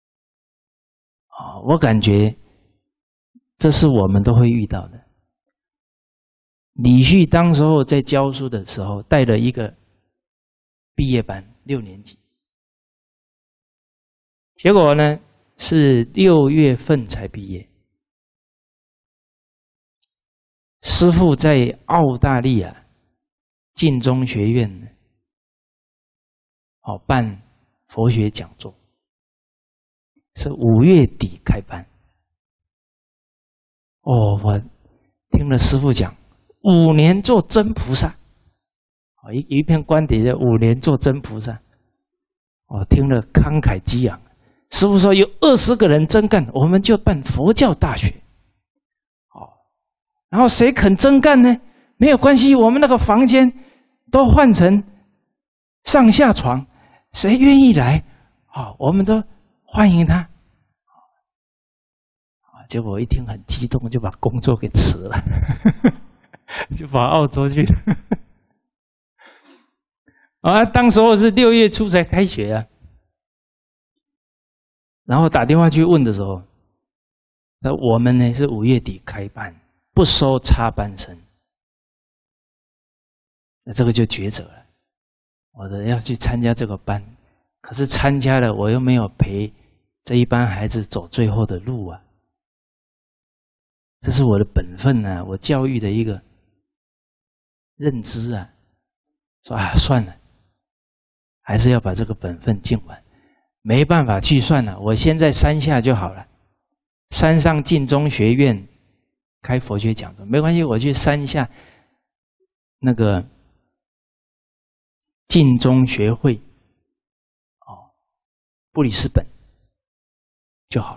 我感觉这是我们都会遇到的。李旭当时候在教书的时候，带了一个毕业班，6年级，结果呢是6月份才毕业。师父在澳大利亚净宗学院呢，办佛学讲座，是5月底开班。我听了师父讲，5年做真菩萨，一篇观点叫5年做真菩萨，我听了慷慨激昂。师父说有20个人真干，我们就办佛教大学。然后谁肯真干呢？没有关系，我们那个房间都换成上下床，谁愿意来，我们都欢迎他。结果我一听很激动，就把工作给辞了，就跑澳洲去了。当时候是6月初才开学啊，然后打电话去问的时候，我们呢是5月底开班，不收插班生。那这个就抉择了，我要去参加这个班，可是参加了我又没有陪这一班孩子走最后的路啊。这是我的本分啊，我教育的一个认知啊。说算了，还是要把这个本分尽完，没办法去算了，我先在山下就好了。山上净宗学院开佛学讲座，没关系，我去山下那个净宗学会布里斯本就好了。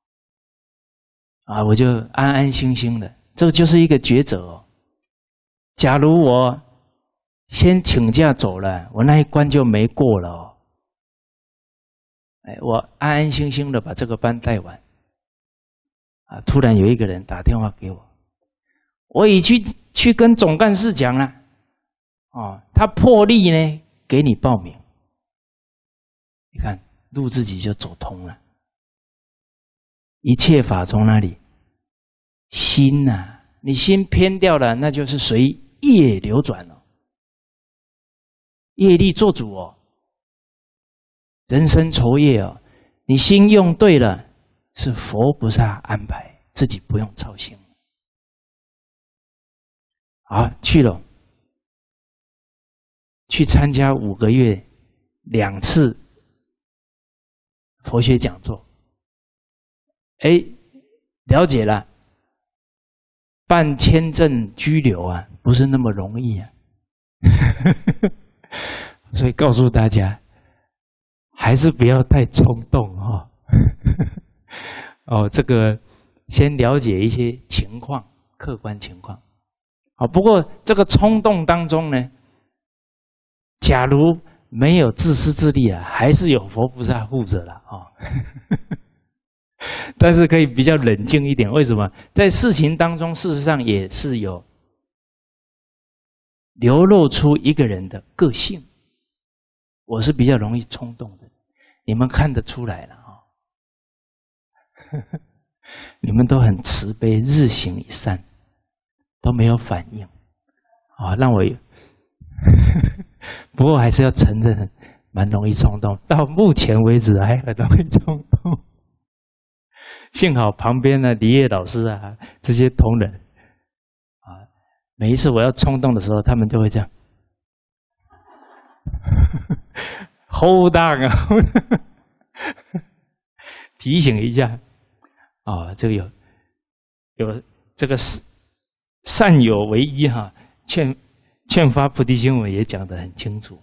我就安安心心的，这个就是一个抉择哦。假如我先请假走了，我那一关就没过了哦。我安安心心的把这个班带完。突然有一个人打电话给我，我已去跟总干事讲了，他破例呢给你报名。你看路自己就走通了。一切法从哪里？心啊，你心偏掉了，那就是随业流转了，业力做主哦。人生酬业哦，你心用对了，是佛菩萨安排，自己不用操心。去了，去参加5个月2次佛学讲座。了解了，办签证居留啊，不是那么容易啊。所以告诉大家，还是不要太冲动这个先了解一些情况，客观情况。不过这个冲动当中呢，假如没有自私自利啊，还是有佛菩萨护着了但是可以比较冷静一点，为什么？在事情当中，事实上也是有流露出一个人的个性。我是比较容易冲动的，你们看得出来了你们都很慈悲，日行一善，都没有反应让我不过还是要承认，蛮容易冲动，到目前为止还很容易冲动。幸好旁边的李烨老师啊，这些同仁每一次我要冲动的时候，他们就会这样hold on 提醒一下这个有这个善有为依劝发菩提心文也讲得很清楚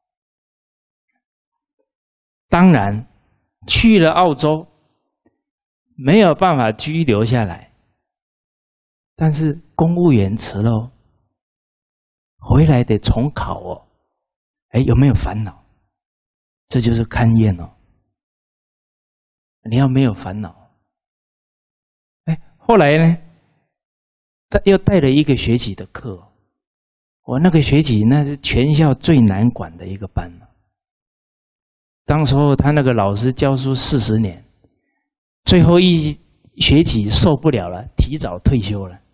当然去了澳洲没有办法居留下来， 但是公务员辞了，回来得重考哦。哎，有没有烦恼？这就是勘验哦。你要没有烦恼，哎，后来呢，他又带了一个学期的课。我那个学期那是全校最难管的一个班了。当时候他那个老师教书40年，最后一学期受不了了，提早退休了。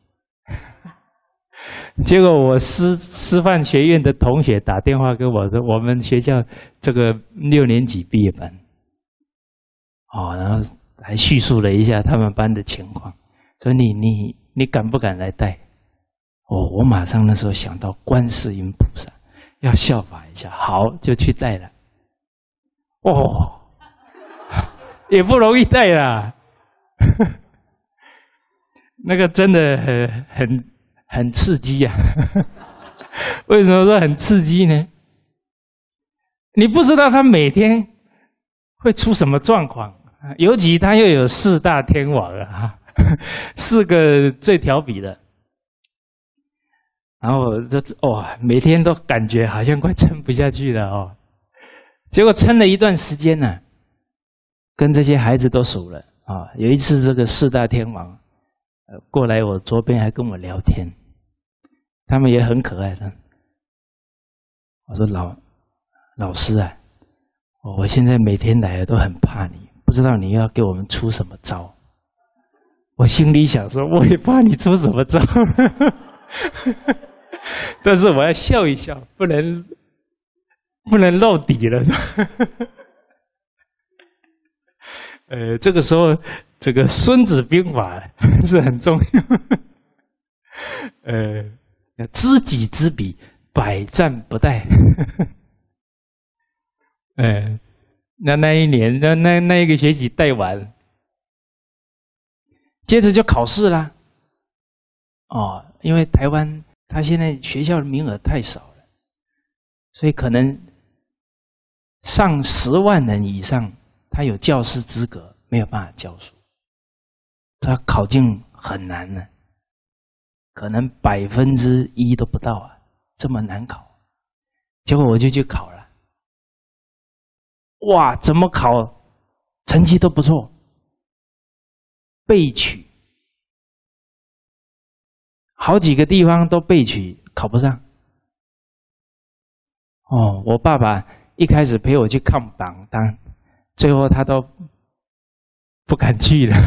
结果我师范学院的同学打电话跟我说，我们学校这个6年级毕业班，然后还叙述了一下他们班的情况，说你敢不敢来带？我马上那时候想到观世音菩萨，要效法一下，好，就去带了。也不容易带啦，那个真的很刺激啊！为什么说很刺激呢？你不知道他每天会出什么状况，尤其他又有4大天王啊，4个最调皮的，然后每天都感觉好像快撑不下去了哦。结果撑了一段时间呢，跟这些孩子都熟了啊。有一次这个4大天王过来我桌边还跟我聊天，他们也很可爱的。我说老师啊，我现在每天来都很怕你，不知道你要给我们出什么招。我心里想说，我也怕你出什么招，但是我要笑一笑，不能露底了。这个时候，这个《孙子兵法》是很重要。知己知彼，百战不殆。那一年，那一个学期带完，接着就考试啦。因为台湾他现在学校的名额太少了，所以可能上10万人以上，他有教师资格，没有办法教书，他考进很难呢，可能1%都不到啊，这么难考。结果我就去考了，哇，怎么考成绩都不错，备取，好几个地方都备取，考不上。我爸爸一开始陪我去看榜单，最后他都不敢去了。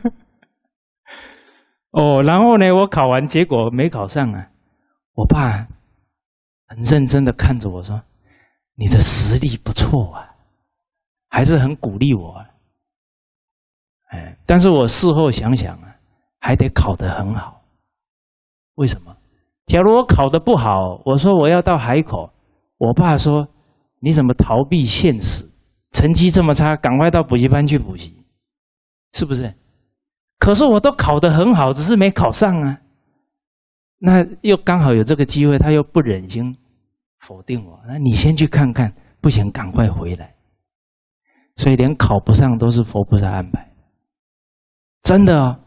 然后呢，我考完结果没考上啊。我爸很认真的看着我说：“你的实力不错啊。”还是很鼓励我啊。但是我事后想想啊，还得考得很好。为什么？假如我考得不好，我说我要到海口，我爸说你怎么逃避现实？成绩这么差，赶快到补习班去补习，是不是？可是我都考得很好，只是没考上啊。那又刚好有这个机会，他又不忍心否定我，那你先去看看，不行赶快回来。所以连考不上都是佛菩萨安排，真的哦。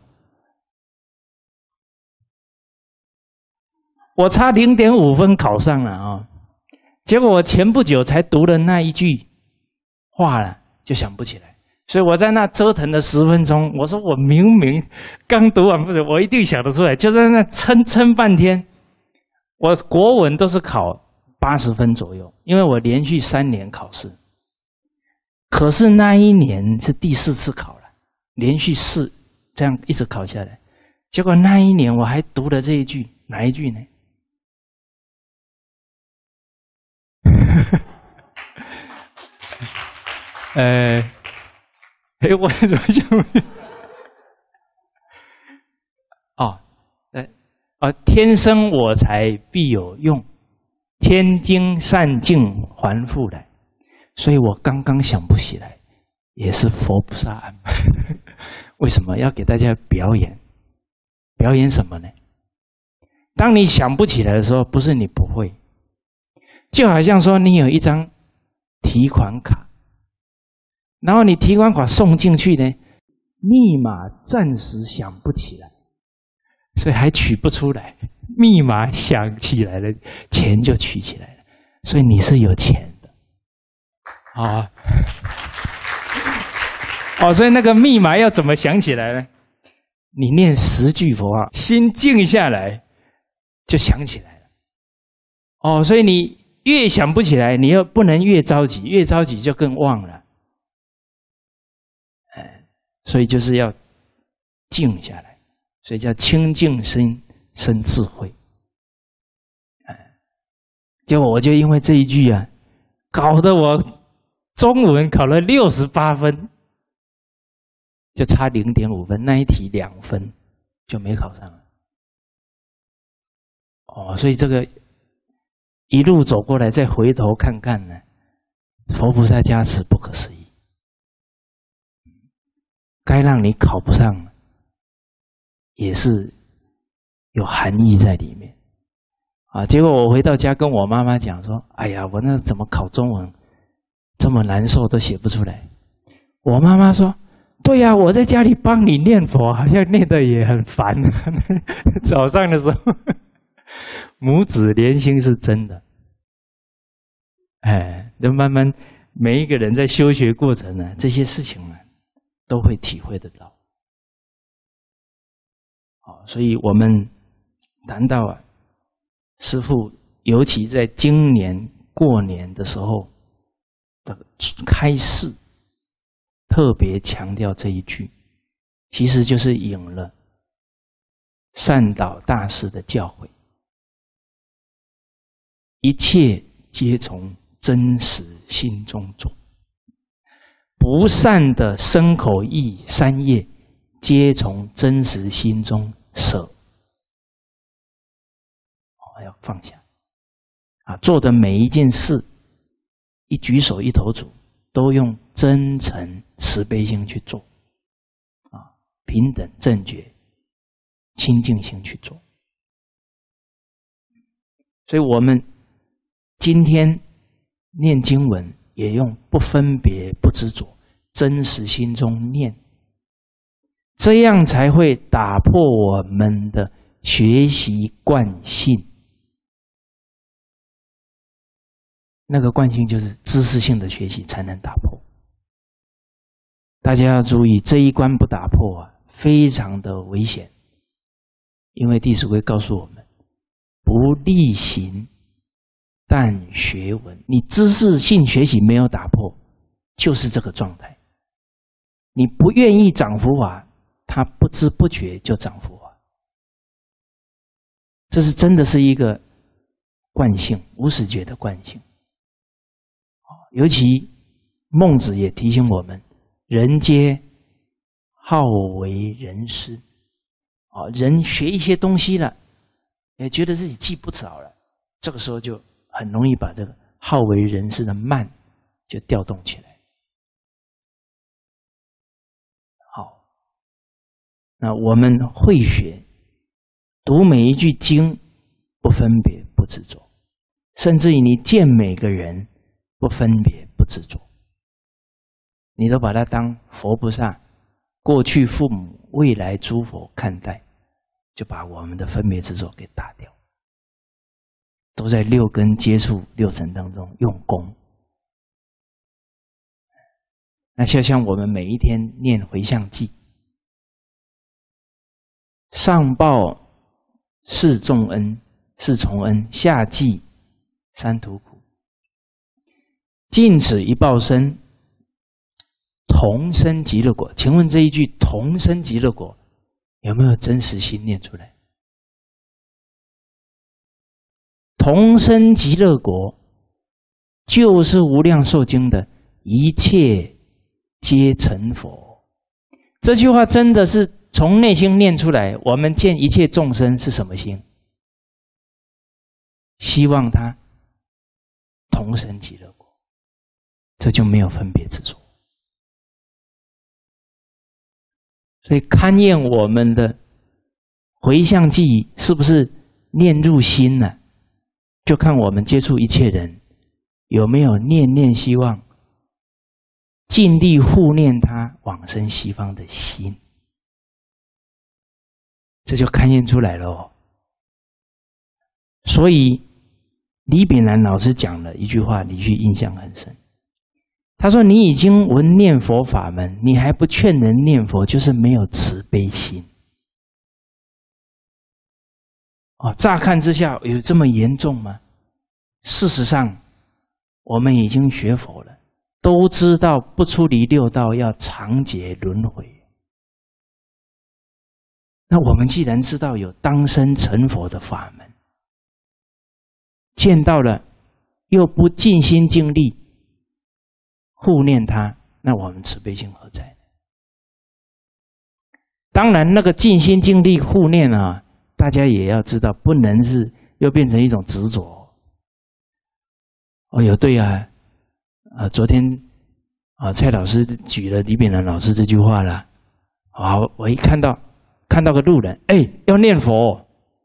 我差0.5分考上了啊，结果我前不久才读了那一句话了，就想不起来。所以我在那折腾了10分钟，我说我明明刚读完不是，我一定想得出来，就在那撑半天。我国文都是考80分左右，因为我连续3年考试。可是那一年是第4次考了，连续4这样一直考下来，结果那一年我还读了这一句，哪一句呢？我怎么想？天生我材必有用，天经善尽还复来。所以我刚刚想不起来，也是佛菩萨安排。为什么要给大家表演？表演什么呢？当你想不起来的时候，不是你不会，就好像说你有一张提款卡，然后你提款卡送进去呢，密码暂时想不起来， 所以还取不出来。密码想起来了，钱就取起来了。所以你是有钱的，啊，哦，所以那个密码要怎么想起来呢？你念10句佛号，心静下来，就想起来了。哦，所以你越想不起来，你又不能越着急，越着急就更忘了。所以就是要静下来，所以叫清净心生智慧。结果我就因为这一句啊，搞得我中文考了68分，就差0.5分，那一题2分就没考上了。哦，所以这个一路走过来，再回头看看呢，佛菩萨加持不可思议。该让你考不上，也是有含义在里面啊。结果我回到家跟我妈妈讲说：“哎呀，我那怎么考中文这么难受，都写不出来。”我妈妈说：“对呀，我在家里帮你念佛，好像念得也很烦。”早上的时候，母子连心是真的。就慢慢每一个人在修学过程呢，这些事情呢，都会体会得到。好，所以我们谈到啊，师父尤其在今年过年的时候的开示，特别强调这一句，其实就是引了善导大师的教诲：一切皆从真实心中做。不善的身口意三业，皆从真实心中舍。要放下啊！做的每一件事，一举手一投足，都用真诚慈悲心去做啊，平等正觉、清净心去做。所以我们今天念经文，也用不分别、不执着，真实心中念，这样才会打破我们的学习惯性。那个惯性就是知识性的学习才能打破。大家要注意，这一关不打破啊，非常的危险。因为《弟子规》告诉我们：不力行，但学文。你知识性学习没有打破，就是这个状态。你不愿意长佛法，它不知不觉就长佛法。这是真的是一个惯性，无始觉的惯性。尤其孟子也提醒我们：人皆好为人师。人学一些东西了，也觉得自己记不着了，这个时候就很容易把这个好为人师的慢就调动起来。好，那我们会学，读每一句经，不分别不执着，甚至于你见每个人，不分别不执着，你都把它当佛菩萨、过去父母、未来诸佛看待，就把我们的分别执着给打掉。都在六根接触六尘当中用功。那就像我们每一天念回向偈，上报四重恩，四重恩，下济三途苦。尽此一报身，同生极乐国。请问这一句同生极乐国有没有真实心念出来？同生极乐国就是无量寿经的一切皆成佛。这句话真的是从内心念出来。我们见一切众生是什么心？希望他同生极乐国，这就没有分别执着。所以勘验我们的回向偈是不是念入心呢？就看我们接触一切人有没有念念希望，尽力护念他往生西方的心。 这就勘验出来了哦。所以李炳南老师讲了一句话，李旭印象很深。他说：“你已经闻念佛法门，你还不劝人念佛，就是没有慈悲心。”哦，乍看之下有这么严重吗？事实上，我们已经学佛了，都知道不出离六道要常结轮回。那我们既然知道有当生成佛的法门，见到了又不尽心尽力护念他，那我们慈悲心何在？当然，那个尽心尽力护念啊，大家也要知道，不能是又变成一种执着。哦，有对啊，昨天蔡老师举了李炳南老师这句话了。好，我一看到个路人，要念佛，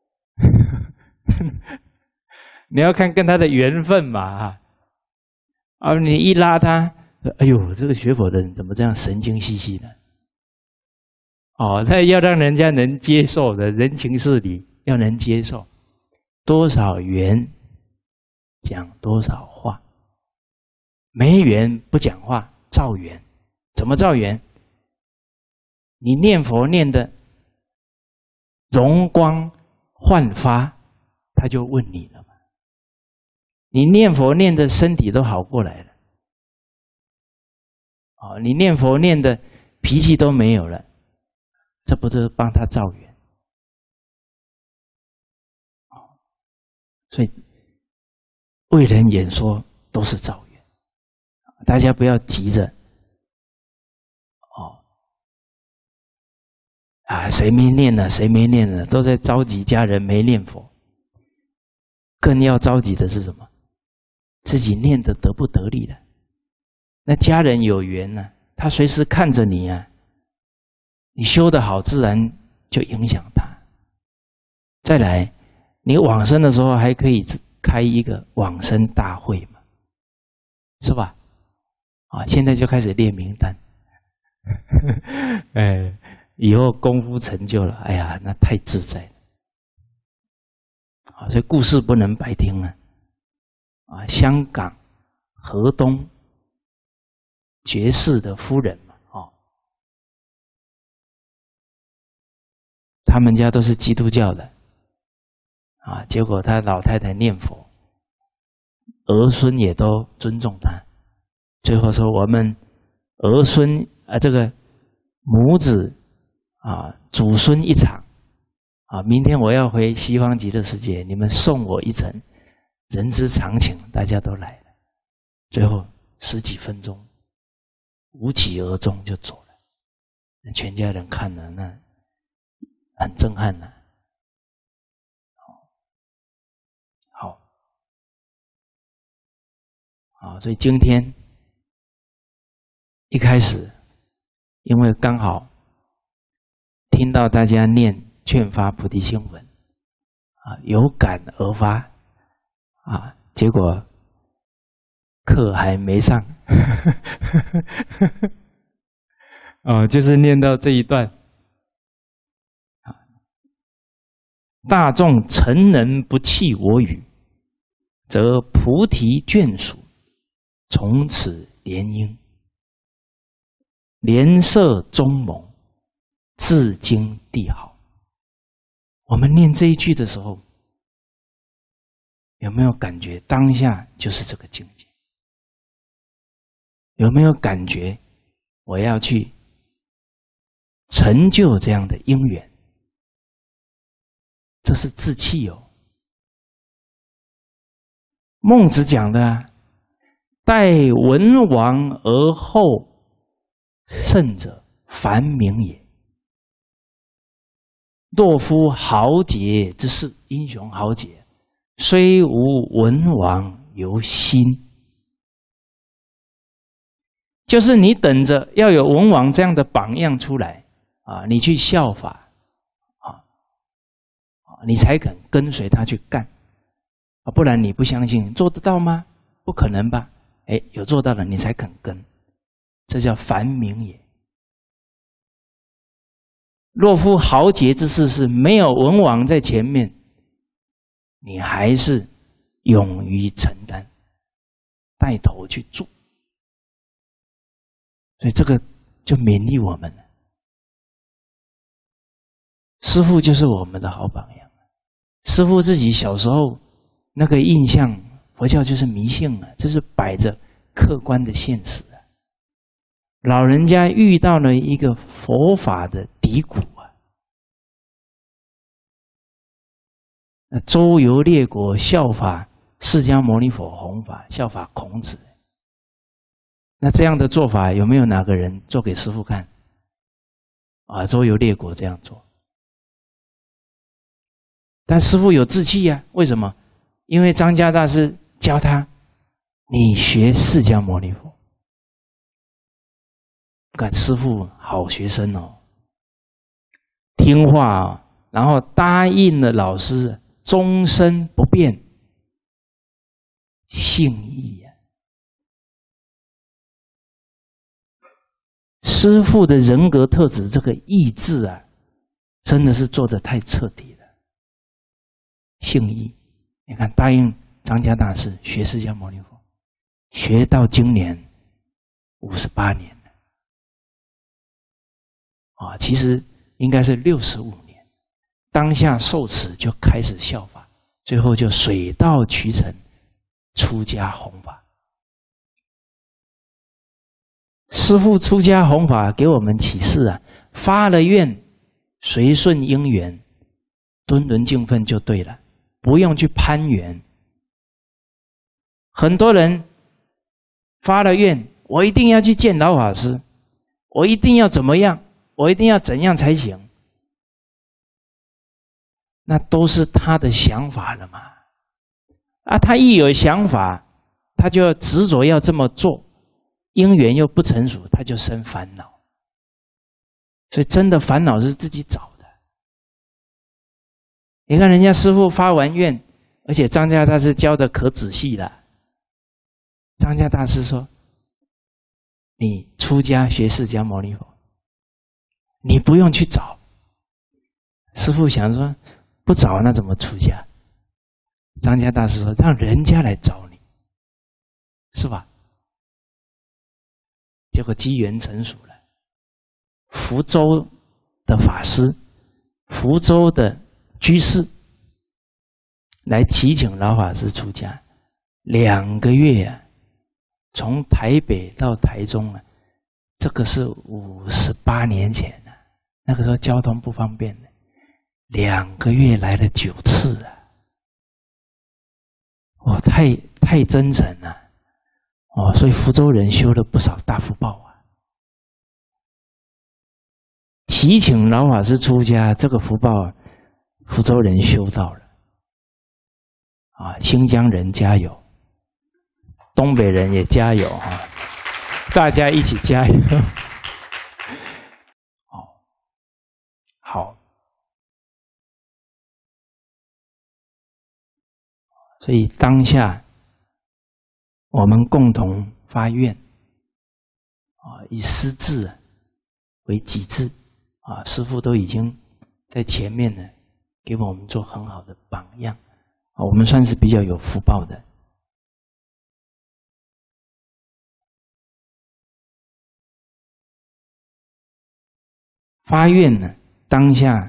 你要看跟他的缘分嘛。你一拉他，哎呦，这个学佛的人怎么这样神经兮兮的？他要让人家能接受的人情事理要能接受，多少缘讲多少话，没缘不讲话，造缘。怎么造缘？你念佛念的容光焕发，他就问你了嘛。你念佛念的身体都好过来了，你念佛念的脾气都没有了，这不是帮他造缘？所以为人演说都是造缘，大家不要急着谁没念呢？谁没念呢？都在着急家人没念佛。更要着急的是什么？自己念的得不得力了？那家人有缘呢，他随时看着你啊，你修得好，自然就影响他。再来，你往生的时候还可以开一个往生大会嘛，是吧？现在就开始列名单。以后功夫成就了，哎呀，那太自在了。所以故事不能白听了。香港河东爵士的夫人嘛，他们家都是基督教的，结果他老太太念佛，儿孙也都尊重他，最后说我们儿孙这个母子祖孙一场，明天我要回西方极乐世界，你们送我一程，人之常情，大家都来了。最后10几分钟，无疾而终就走了。全家人看了，那很震撼了。好，所以今天一开始，因为刚好听到大家念劝发菩提心文，有感而发，结果课还没上，就是念到这一段，大众诚能不弃我语，则菩提眷属从此联姻，莲社中盟，至今地好。我们念这一句的时候，有没有感觉当下就是这个境界？有没有感觉我要去成就这样的因缘？这是自弃哦。孟子讲的待文王而后圣者，凡名也。若夫豪杰之士，英雄豪杰，虽无文王犹新。就是你等着要有文王这样的榜样出来你去效法你才肯跟随他去干不然你不相信做得到吗？不可能吧？有做到了你才肯跟，这叫凡名也。 若夫豪杰之士是没有文王在前面，你还是勇于承担，带头去做。所以这个就勉励我们了。师父就是我们的好榜样。师父自己小时候那个印象，佛教就是迷信啊，这是摆着客观的现实啊。老人家遇到了一个佛法的低谷啊，那周游列国，效法释迦牟尼佛弘法，效法孔子。那这样的做法有没有哪个人做给师父看？啊，周游列国这样做。但师父有志气呀，为什么？因为张家大师教他，你学释迦牟尼佛。看师父好学生哦，听话哦，然后答应了老师，终身不变，信义啊。师父的人格特质，这个意志啊，真的是做得太彻底了。信义，你看答应张家大师学释迦牟尼佛，学到今年58年了，啊，其实应该是65年。当下受持就开始效法，最后就水到渠成，出家弘法。师父出家弘法给我们启示啊，发了愿，随顺因缘，敦伦敬分就对了。不用去攀缘。很多人发了愿，我一定要去见老法师，我一定要怎么样，我一定要怎样才行。那都是他的想法了嘛。啊，他一有想法，他就执着要这么做，因缘又不成熟，他就生烦恼。所以真的烦恼是自己找的。你看人家师父发完愿，而且张家大师教的可仔细了。张家大师说：“你出家学释迦牟尼佛，你不用去找。”师父想说：“不找那怎么出家？”张家大师说：“让人家来找你，是吧？”结果机缘成熟了，福州的法师、福州的居士来祈请老法师出家，2个月啊，从台北到台中啊，这个是58年前啊，那个时候交通不方便的，2个月来了9次啊，哦，太真诚了，哦，所以福州人修了不少大福报啊。祈请老法师出家，这个福报啊，福州人修到了，啊，新疆人加油，东北人也加油啊，大家一起加油。好，所以当下我们共同发愿，啊，以师志为己志，啊，师父都已经在前面呢，给我们做很好的榜样，啊，我们算是比较有福报的。发愿呢，当下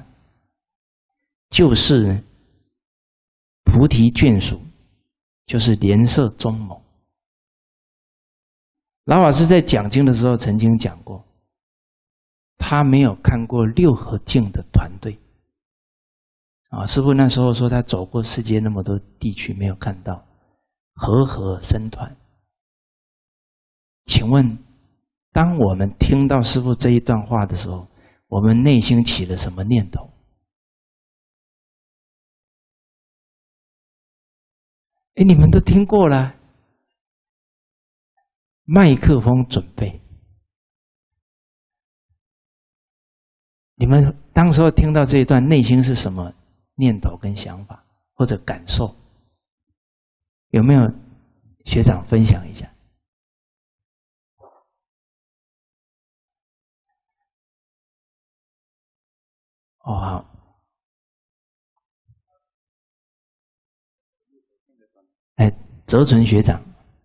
就是菩提眷属，就是莲社宗盟。老法师在讲经的时候曾经讲过，他没有看过六合境的团队。啊，师父那时候说他走过世界那么多地区，没有看到和合僧团。请问，当我们听到师父这一段话的时候，我们内心起了什么念头？哎，你们都听过了，麦克风准备。你们当时候听到这一段，内心是什么念头跟想法或者感受？有没有学长分享一下？ 哦，好。哎，泽存学长，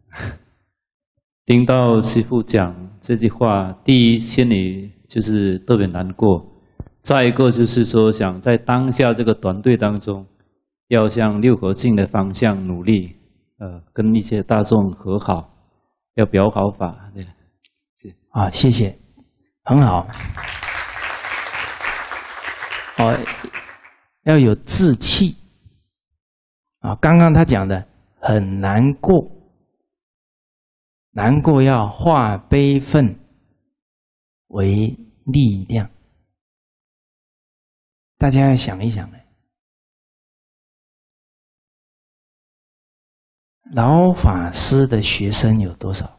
听到师父讲这句话，第一心里就是特别难过，再一个就是说想在当下这个团队当中，要向六合敬的方向努力，跟一些大众和好，要表好法。对，是啊，谢谢，很好。哦，要有志气啊！刚刚他讲的很难过，难过要化悲愤为力量。大家要想一想呢，老法师的学生有多少？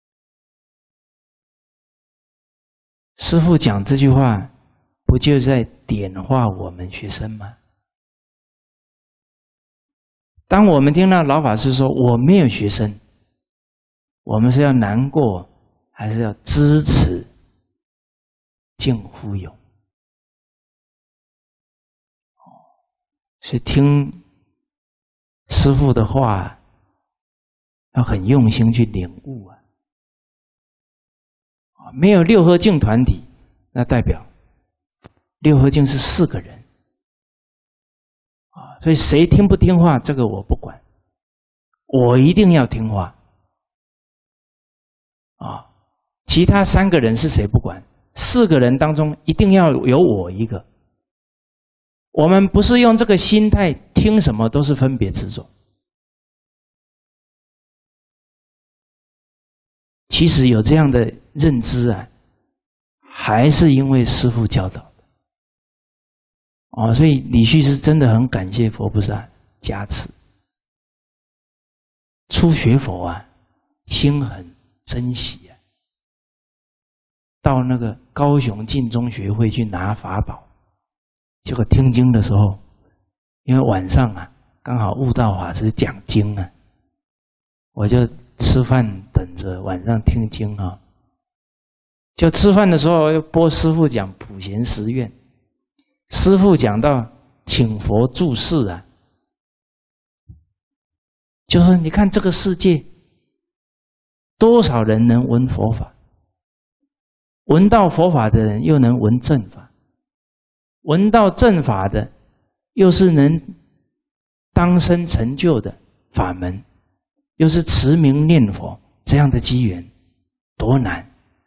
师父讲这句话，不就在点化我们学生吗？当我们听到老法师说我没有学生，我们是要难过，还是要支持敬呼勇？所以听师父的话，要很用心去领悟啊！没有六合敬团体，那代表六合敬是4个人啊，所以谁听不听话，这个我不管，我一定要听话啊！其他3个人是谁不管，4个人当中一定要有我一个。我们不是用这个心态听什么都是分别执着，其实有这样的认知啊，还是因为师父教导的哦，所以李旭是真的很感谢佛菩萨加持。初学佛啊，心很珍惜啊，到那个高雄净宗学会去拿法宝。结果听经的时候，因为晚上啊刚好悟道法师讲经啊，我就吃饭等着晚上听经啊。就吃饭的时候要播师父讲普贤十愿，师父讲到请佛注释啊，就说你看这个世界多少人能闻佛法，闻到佛法的人又能闻正法。闻到正法的，又是能当生成就的法门，又是持名念佛，这样的机缘多难！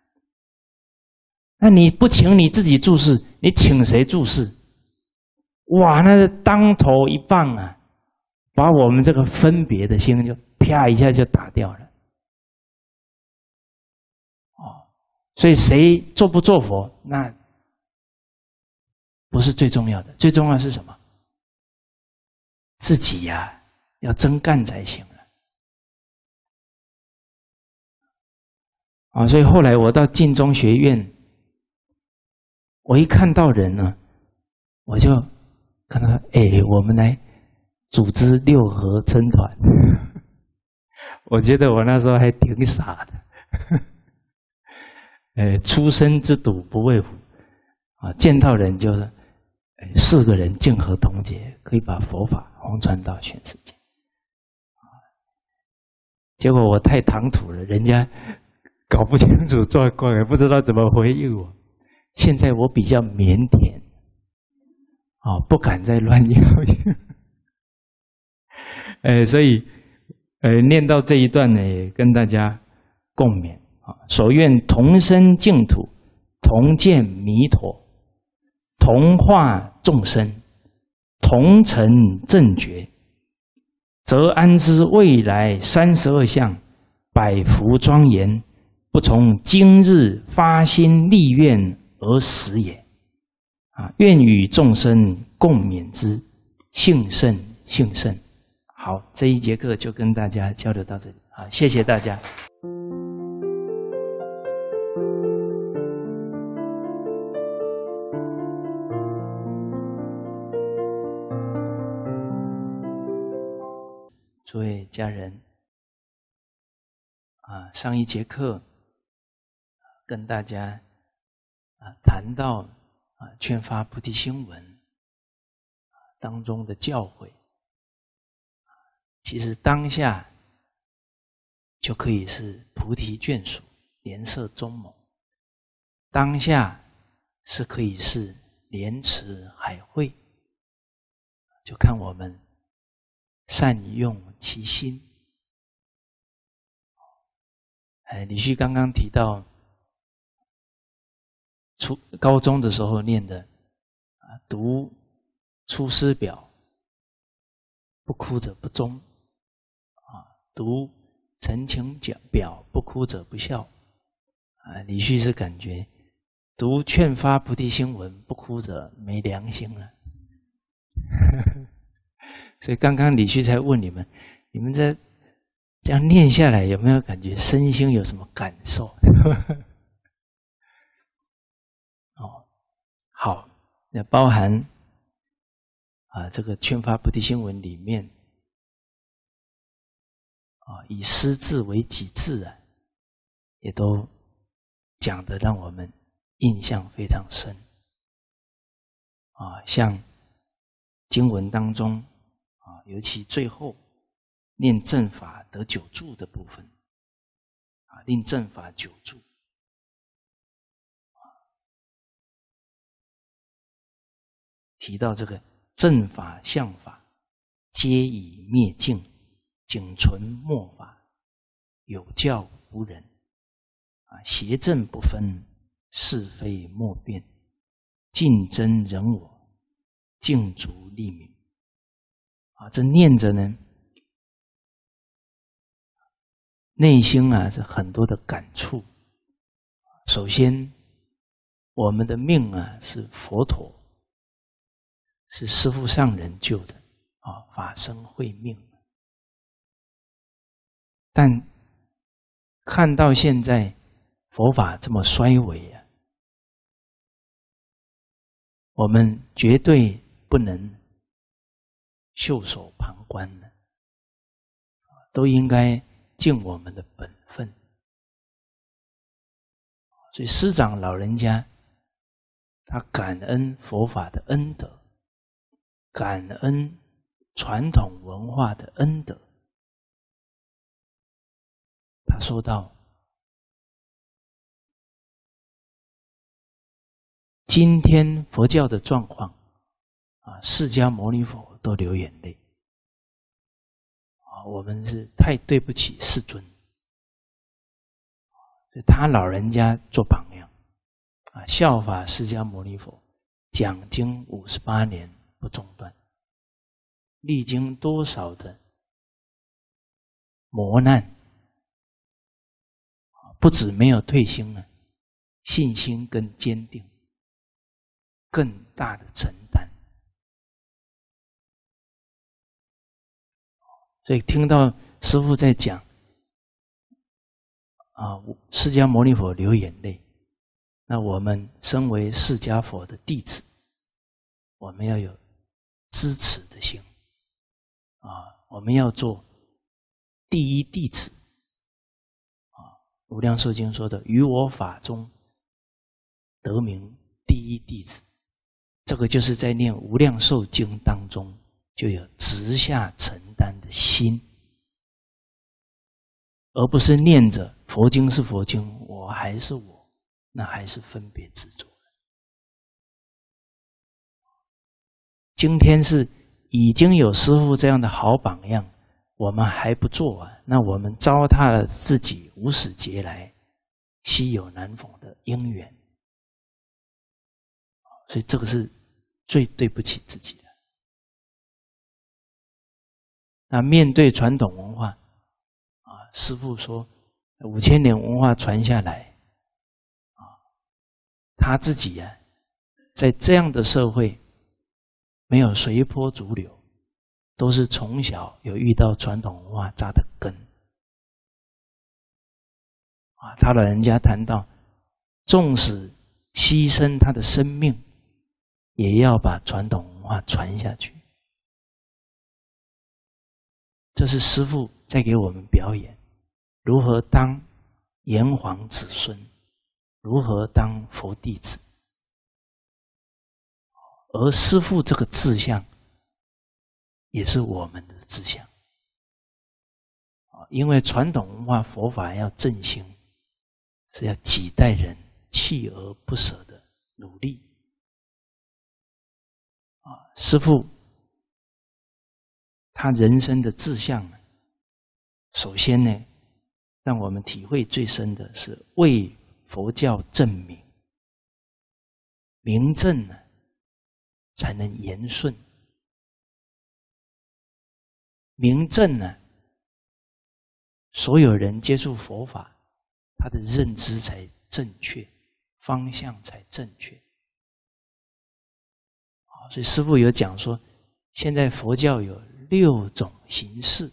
那你不请你自己注释，你请谁注释？哇，那是当头一棒啊，把我们这个分别的心就啪一下就打掉了。哦，所以谁做不做佛，那不是最重要的，最重要的是什么？自己呀，要真干才行了。啊，所以后来我到净宗学院，我一看到人呢，我就跟他说：“哎，我们来组织六合僧团。”我觉得我那时候还挺傻的。初生之犊不畏虎啊，见到人就是4个人竞合同结，可以把佛法弘传到全世界。结果我太唐突了，人家搞不清楚状况，也不知道怎么回应我。现在我比较腼腆，不敢再乱要求。所以念到这一段呢，也跟大家共勉啊，所愿同生净土，同见弥陀，同化众生，同成正觉，则安知未来32相，百福庄严，不从今日发心立愿而实也。愿与众生共勉之，幸甚幸甚。好，这一节课就跟大家交流到这里啊，谢谢大家。诸位家人，上一节课跟大家谈到劝发菩提心文当中的教诲，其实当下就可以是菩提眷属，莲社中盟，当下是可以是莲池海会，就看我们善用其心。李旭刚刚提到高中的时候念的读《出师表》，不哭者不忠，读《陈情表》，不哭者不孝。李旭是感觉读《劝发菩提心文》，不哭者没良心了。所以刚刚李旭才问你们，你们在这样念下来，有没有感觉身心有什么感受？好，那包含这个劝发菩提心文里面以师字为己志也都讲得让我们印象非常深像经文当中尤其最后念正法得久住的部分令正法久住，提到这个正法相法皆以灭尽，仅存末法，有教无人邪正不分，是非莫辨，尽真人我，尽足利民这念着呢，内心是很多的感触。首先我们的命是佛陀，是师父上人救的法身慧命，但看到现在佛法这么衰微我们绝对不能袖手旁观的，都应该尽我们的本分。所以师长老人家他感恩佛法的恩德，感恩传统文化的恩德。他说到今天佛教的状况释迦牟尼佛都流眼泪我们是太对不起世尊，他老人家做榜样效法释迦牟尼佛，讲经58年不中断，历经多少的磨难，不止没有退心信心更坚定，更大的承担。所以听到师父在讲释迦牟尼佛流眼泪，那我们身为释迦佛的弟子，我们要有支持的心我们要做第一弟子无量寿经说的于我法中得名第一弟子，这个就是在念无量寿经当中就有直下承担的心，而不是念着佛经是佛经，我还是我，那还是分别执着。今天是已经有师父这样的好榜样，我们还不做那我们糟蹋了自己无始劫来稀有难逢的因缘，所以这个是最对不起自己的。那面对传统文化师父说5000年文化传下来他自己在这样的社会没有随波逐流，都是从小有遇到传统文化扎的根他老人家谈到纵使牺牲他的生命，也要把传统文化传下去。这是师父在给我们表演如何当炎黄子孙，如何当佛弟子。 而师父这个志向也是我们的志向。因为传统文化佛法要振兴，是要几代人锲而不舍的努力。师父他人生的志向呢，首先呢，让我们体会最深的是为佛教正名，名正呢才能言顺，名正呢，所有人接触佛法，他的认知才正确，方向才正确。所以师父有讲说，现在佛教有6种形式。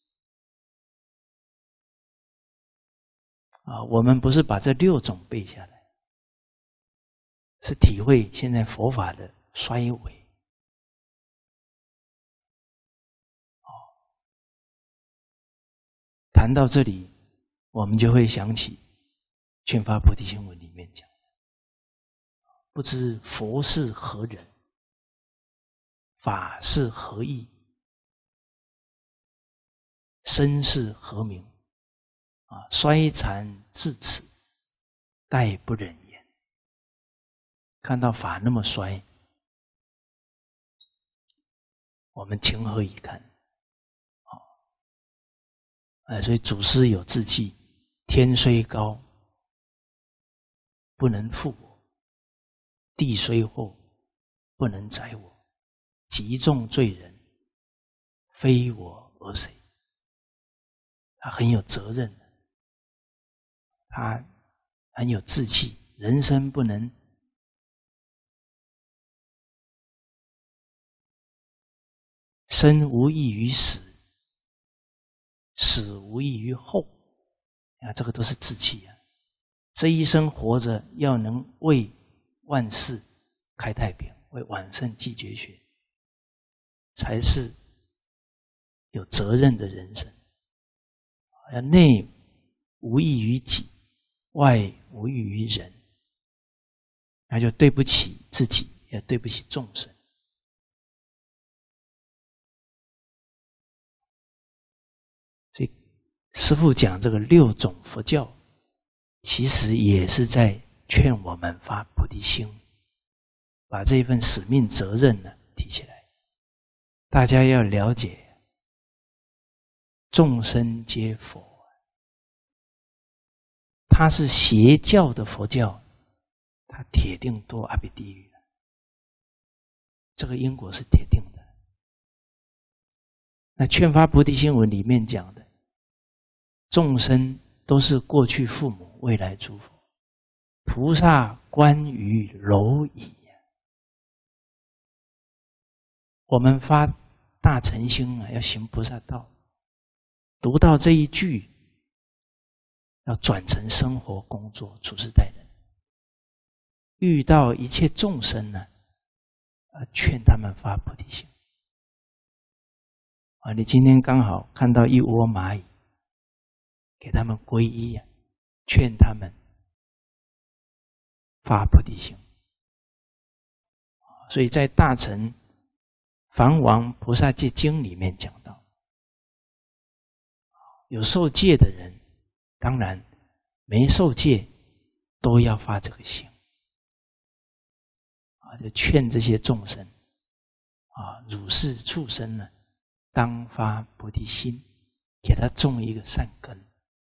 我们不是把这6种背下来，是体会现在佛法的衰微。谈到这里，我们就会想起《劝发菩提心文》里面讲，不知佛是何人，法是何意，身是何名？衰残至此，殆不忍言。看到法那么衰，我们情何以堪？所以祖师有志气，天虽高，不能覆我；地虽厚，不能载我。极重罪人，非我而谁？他很有责任，他很有志气，人生不能生无异于死，死无异于后。这个都是志气啊！这一生活着，要能为万世开太平，为往圣继绝学，才是有责任的人生。要内无益于己，外无益于人，那就对不起自己，也对不起众生。所以师父讲这个6种佛教，其实也是在劝我们发菩提心，把这份使命责任呢提起来。大家要了解，众生皆佛，他是邪教的佛教，他铁定堕阿鼻地狱，这个因果是铁定的。那劝发菩提心文里面讲的，众生都是过去父母，未来诸佛，菩萨观于蝼蚁。我们发大乘心要行菩萨道，读到这一句，要转成生活、工作、处事待人。遇到一切众生呢，劝他们发菩提心。你今天刚好看到一窝蚂蚁，给他们皈依劝他们发菩提心。所以在大乘梵王菩萨戒经里面讲到，有受戒的人，当然没受戒都要发这个心，就劝这些众生汝是畜生呢，当发菩提心，给他种一个善根。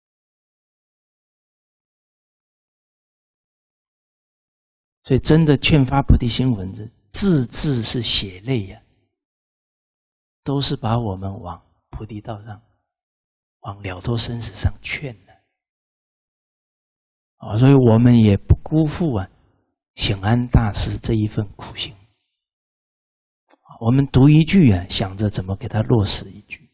所以真的劝发菩提心文字，字字是血泪都是把我们往菩提道上，往了脱生死上劝的。所以我们也不辜负显安大师这一份苦心。我们读一句想着怎么给他落实一句。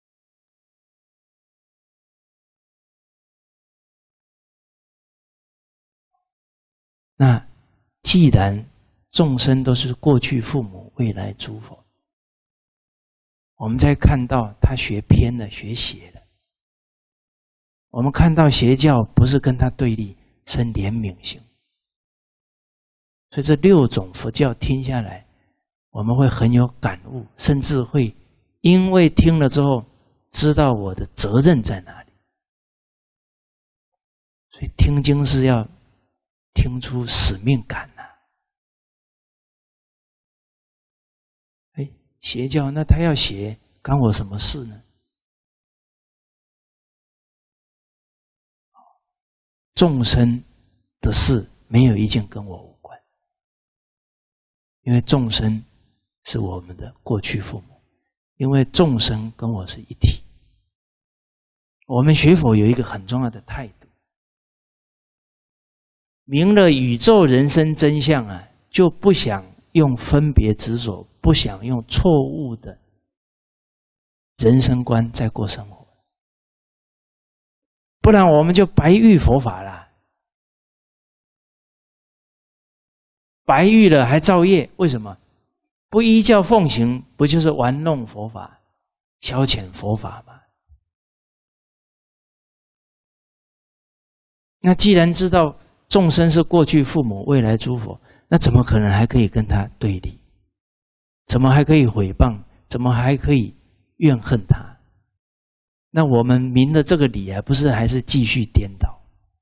那既然众生都是过去父母，未来诸佛，我们再看到他学偏了，学邪了，我们看到邪教不是跟他对立，生怜悯心。所以这6种佛教听下来， 我们会很有感悟，甚至会因为听了之后，知道我的责任在哪里。所以听经是要听出使命感呐。邪教那他要邪，干我什么事呢？众生的事没有一件跟我无关，因为众生是我们的过去父母，因为众生跟我是一体。我们学佛有一个很重要的态度，明了宇宙人生真相啊，就不想用分别执着，不想用错误的人生观在过生活，不然我们就白玉佛法了。白玉了还造业，为什么？不依教奉行，不就是玩弄佛法、消遣佛法吗？那既然知道众生是过去父母、未来诸佛，那怎么可能还可以跟他对立？怎么还可以毁谤？怎么还可以怨恨他？那我们明了这个理啊，不是还是继续颠倒？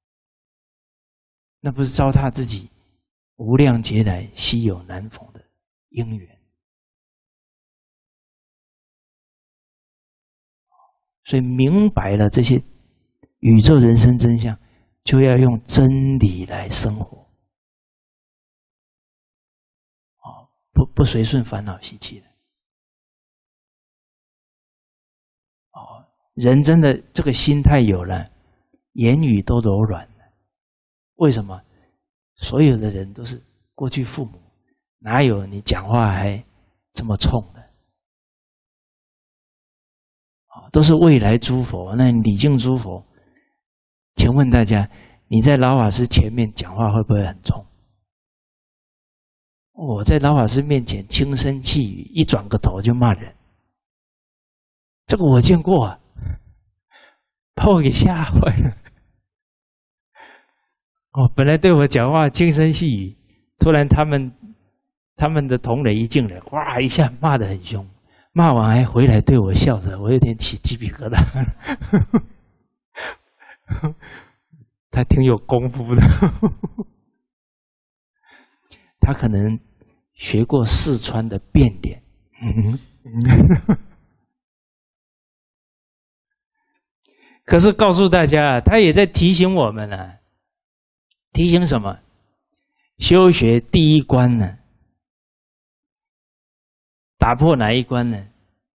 那不是糟蹋自己无量劫来稀有难逢的因缘？所以明白了这些宇宙人生真相，就要用真理来生活。不随顺烦恼习气的。人真的这个心态有了，言语都柔软了。为什么？所有的人都是过去父母，哪有你讲话还这么冲的？都是未来诸佛，那礼敬诸佛。请问大家，你在老法师前面讲话会不会很冲？我在老法师面前轻声细语，一转个头就骂人，这个我见过啊，把我给吓坏了。本来对我讲话轻声细语，突然他们的同仁一进来，哇一下骂得很凶，骂完还回来对我笑着，我有点起鸡皮疙瘩。他挺有功夫的。他可能学过四川的变脸。可是告诉大家，他也在提醒我们啊。提醒什么？修学第一关呢？打破哪一关呢？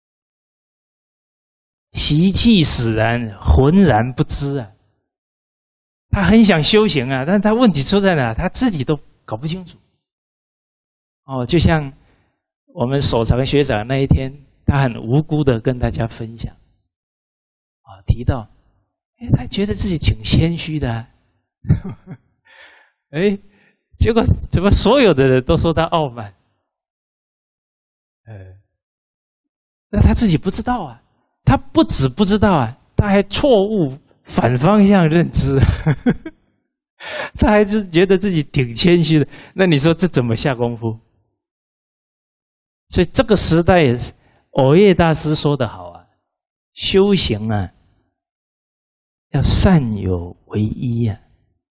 习气使然，浑然不知啊。他很想修行啊，但他问题出在哪？他自己都搞不清楚。就像我们守常学长那一天，他很无辜的跟大家分享，提到，他觉得自己挺谦虚的啊。结果怎么所有的人都说他傲慢？那他自己不知道啊，他不止不知道啊，他还错误反方向认知。他还就觉得自己挺谦虚的，那你说这怎么下功夫？所以这个时代也是，藕叶大师说得好啊，修行啊，要善有为一啊。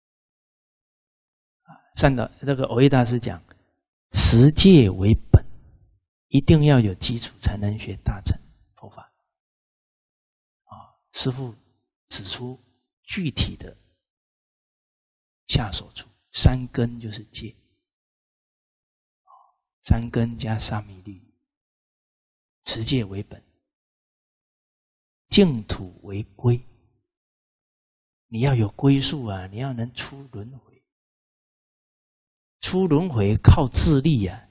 善的这个藕叶大师讲，持戒为本，一定要有基础才能学大乘佛法。师父指出具体的下手处，三根就是戒，三根加沙弥律，持戒为本，净土为归。你要有归宿啊，你要能出轮回。出轮回靠自力啊，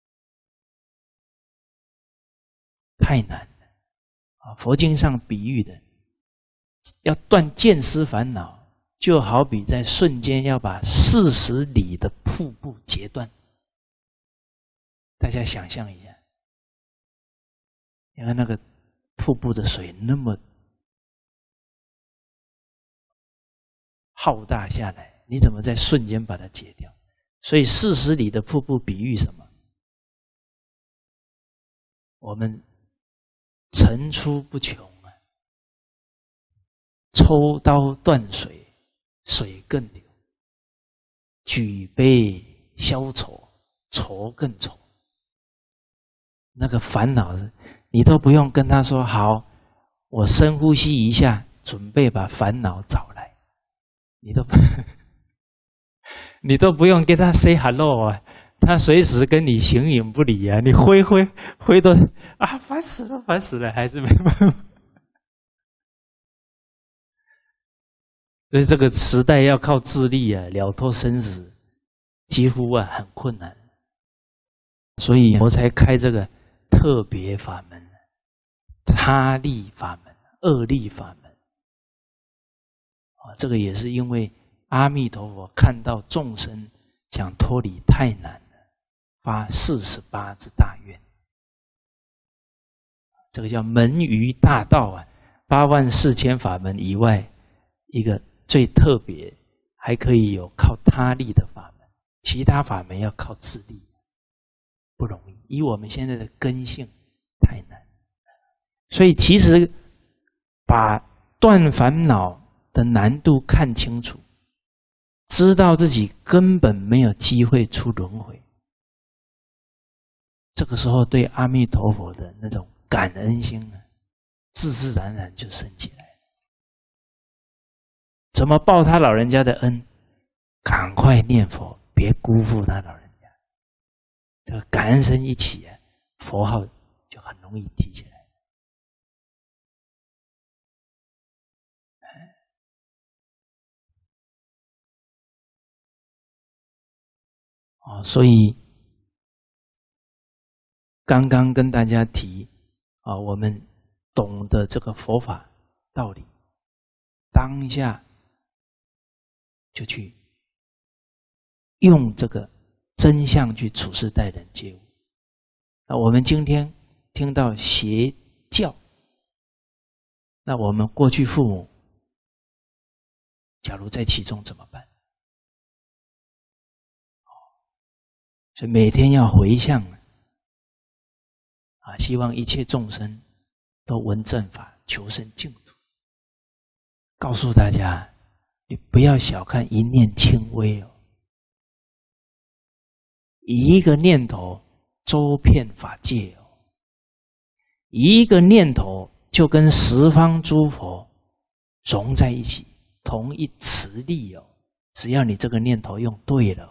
太难了。佛经上比喻的，要断见思烦恼，就好比在瞬间要把40里的瀑布截断。大家想象一下，因为那个瀑布的水那么浩大下来，你怎么在瞬间把它截掉？所以40里的瀑布比喻什么？ 我们层出不穷啊，抽刀断水，水更流；举杯消愁，愁更愁。那个烦恼，你都不用跟他说好，我深呼吸一下，准备把烦恼找来，你都不用跟他 say hello 啊，他随时跟你形影不离啊，你挥都啊，烦死了，还是没办法。所以这个时代要靠自力啊，了脱生死，几乎啊很困难。所以我才开这个特别法门，他力法门、二力法门。这个也是因为阿弥陀佛看到众生想脱离太难了，发48之大愿。这个叫门于大道啊，84000法门以外，一个最特别，还可以有靠他力的法门，其他法门要靠自力，不容易。以我们现在的根性，太难。所以其实把断烦恼的难度看清楚，知道自己根本没有机会出轮回，这个时候对阿弥陀佛的那种感恩心啊，自自然然就升起来。怎么报他老人家的恩？赶快念佛，别辜负他老人家。这个感恩心一起啊，佛号就很容易提起来。所以刚刚跟大家提我们懂得这个佛法道理，当下就去用这个真相去处事待人接物。我们今天听到邪教，那我们过去父母假如在其中怎么办？所以每天要回向希望一切众生都闻正法，求生净土。告诉大家，你不要小看一念轻微哦，一个念头周遍法界哦，一个念头就跟十方诸佛融在一起，同一磁力哦。只要你这个念头用对了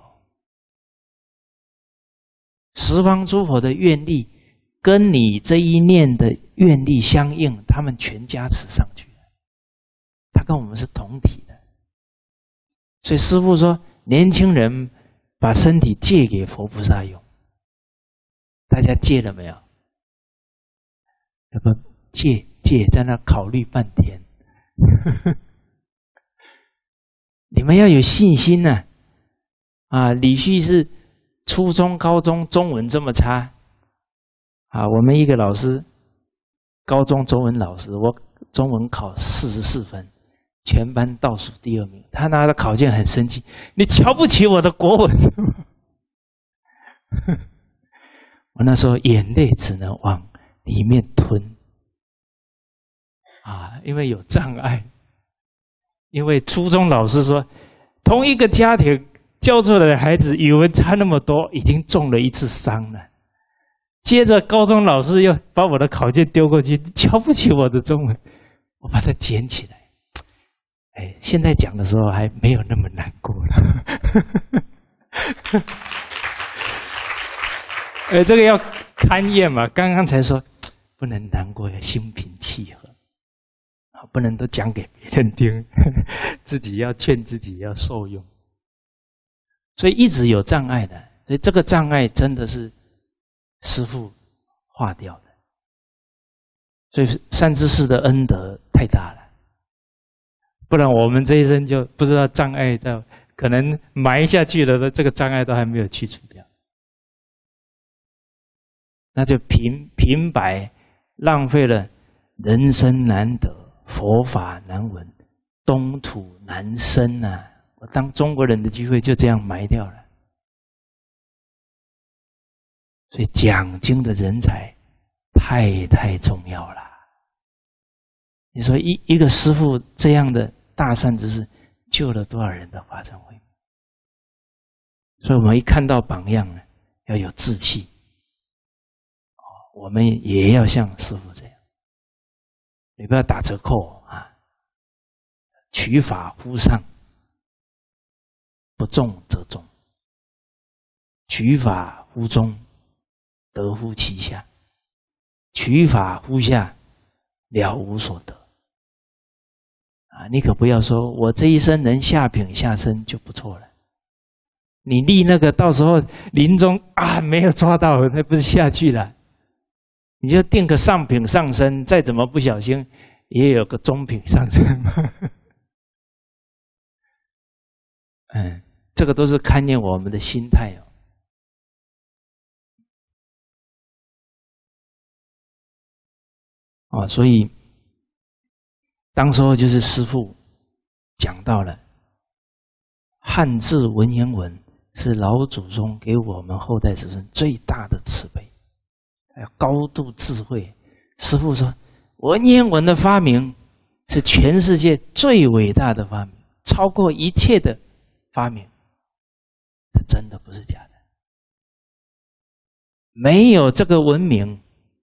十方诸佛的愿力跟你这一念的愿力相应，他们全加持上去了，他跟我们是同体的。所以师父说，年轻人把身体借给佛菩萨用，大家借了没有？不借，在那考虑半天。你们要有信心呢李旭是初中、高中中文这么差我们一个老师，高中中文老师，我中文考44分，全班倒数第2名。他拿的考卷很生气，你瞧不起我的国文。我那时候眼泪只能往里面吞因为有障碍。因为初中老师说，同一个家庭教出来的孩子语文差那么多，已经中了一次伤了。接着高中老师又把我的考卷丢过去，瞧不起我的中文，我把它捡起来。现在讲的时候还没有那么难过了。这个要勘验嘛，刚刚才说不能难过，要心平气和，不能都讲给别人听，自己要劝自己要受用。所以一直有障碍的，所以这个障碍真的是师父化掉的。所以善知识的恩德太大了，不然我们这一生就不知道障碍到可能埋下去了，这个障碍都还没有去除掉，那就平白浪费了人生难得，佛法难闻，东土难生啊！我当中国人的机会就这样埋掉了。所以讲经的人才太重要了。你说一个师父这样的大善之事，救了多少人的法身慧命？所以我们一看到榜样呢，要有志气。我们也要像师父这样，你不要打折扣啊！取法乎上，不重则重；取法乎中，得乎其下；取法乎下，了无所得。啊，你可不要说我这一生能下品下身就不错了。你立那个到时候临终啊没有抓到，那不是下去了？你就定个上品上身，再怎么不小心也有个中品上身。这个都是看见我们的心态哦。所以当时候就是师父讲到了汉字文言文是老祖宗给我们后代子孙最大的慈悲，还有高度智慧。师父说，文言文的发明是全世界最伟大的发明，超过一切的发明。这真的不是假的。没有这个文明，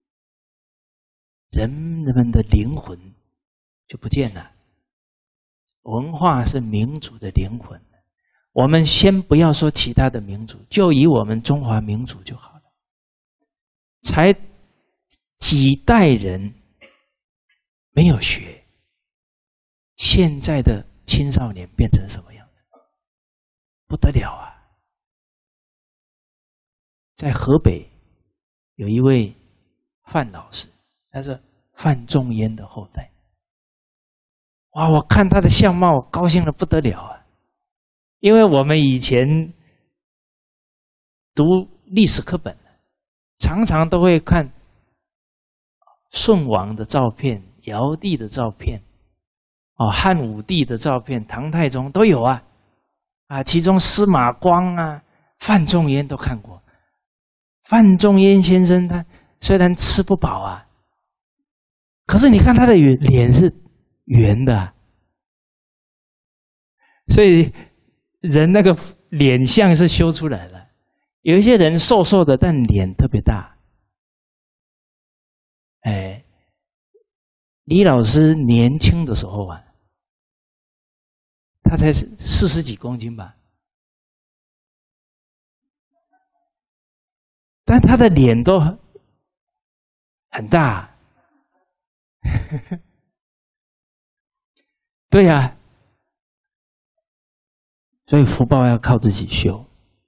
人们的灵魂就不见了。文化是民族的灵魂。我们先不要说其他的民族，就以我们中华民族就好了。才几代人没有学，现在的青少年变成什么样子？不得了啊！在河北有一位范老师，他是范仲淹的后代。哇，我看他的相貌，高兴得不得了啊！因为我们以前读历史课本，常常都会看舜王的照片、尧帝的照片、汉武帝的照片、唐太宗都有啊。其中司马光啊、范仲淹都看过。范仲淹先生他虽然吃不饱啊，可是你看他的脸是圆的啊，所以人那个脸相是修出来的。有一些人瘦瘦的，但脸特别大。李老师年轻的时候啊，他才40几公斤吧，但他的脸都很大。对呀，所以福报要靠自己修。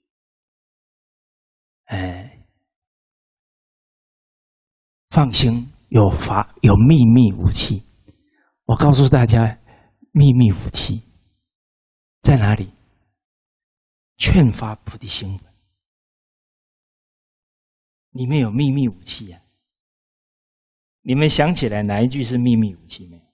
放心，有法有秘密武器。我告诉大家，秘密武器在哪里？劝发菩提心里面有秘密武器啊！你们想起来哪一句是秘密武器没有？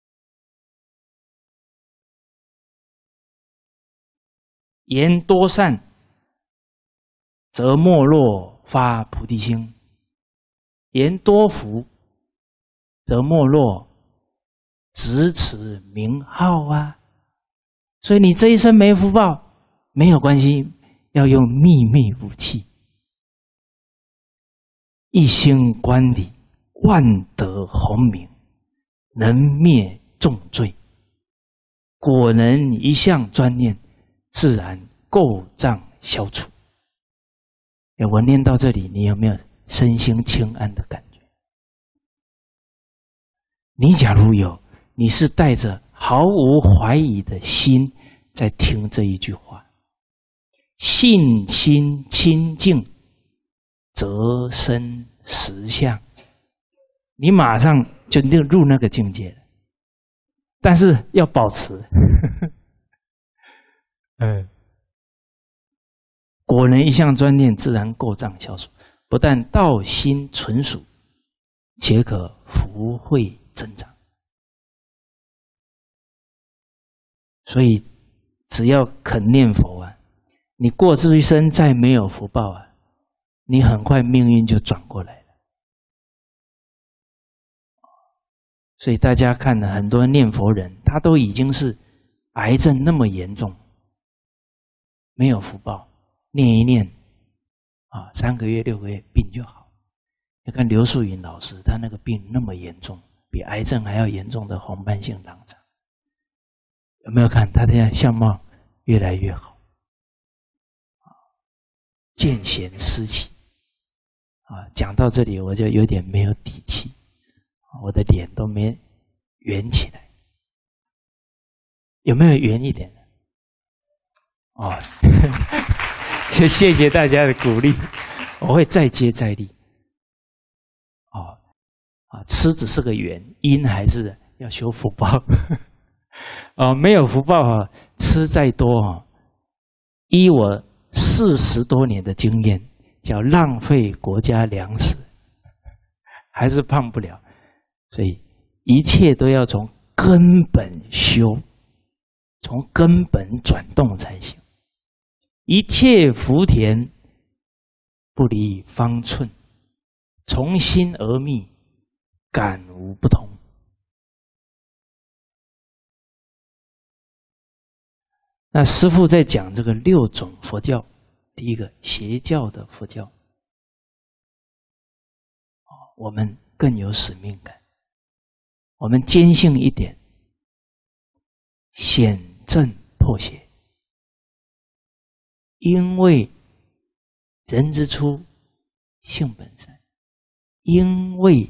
言多善，则莫若发菩提心；言多福，则莫若执持名号啊！所以你这一生没福报没有关系，要用秘密武器。一心观理，万德洪明，能灭重罪。果能一向专念，自然垢障消除。我念到这里，你有没有身心清安的感觉？你假如有，你是带着毫无怀疑的心在听这一句话，信心清净，则生实相，你马上就入那个境界了。但是要保持果能一向专念，自然垢障消除。不但道心纯属，且可福慧增长。所以只要肯念佛啊，你过这一生再没有福报啊，你很快命运就转过来了。 所以大家看了很多念佛人，他都已经是癌症那么严重，没有福报，念一念3个月6个月病就好。你看刘素云老师，他那个病那么严重，比癌症还要严重的红斑性狼疮，有没有看他这样相貌越来越好？见贤思齐讲到这里我就有点没有底气，我的脸都没圆起来，有没有圆一点的？谢谢大家的鼓励，我会再接再厉。吃只是个缘，因还是要修福报。没有福报吃再多依我40多年的经验，叫浪费国家粮食，还是胖不了。所以一切都要从根本修，从根本转动才行。一切福田不离方寸，从心而觅，感无不同。那师父在讲这个6种佛教，第一个邪教的佛教，我们更有使命感，我们坚信一点，显正破邪。因为人之初，性本善，因为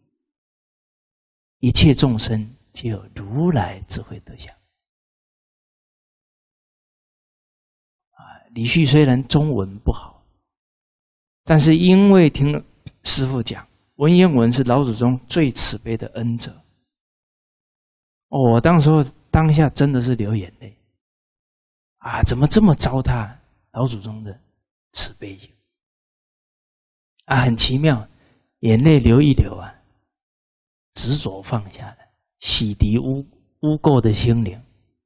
一切众生皆有如来智慧德相。李旭虽然中文不好，但是因为听了师父讲，文言文是老祖宗最慈悲的恩泽。我当下真的是流眼泪怎么这么糟蹋老祖宗的慈悲心很奇妙，眼泪流一流执着放下来，洗涤污垢的心灵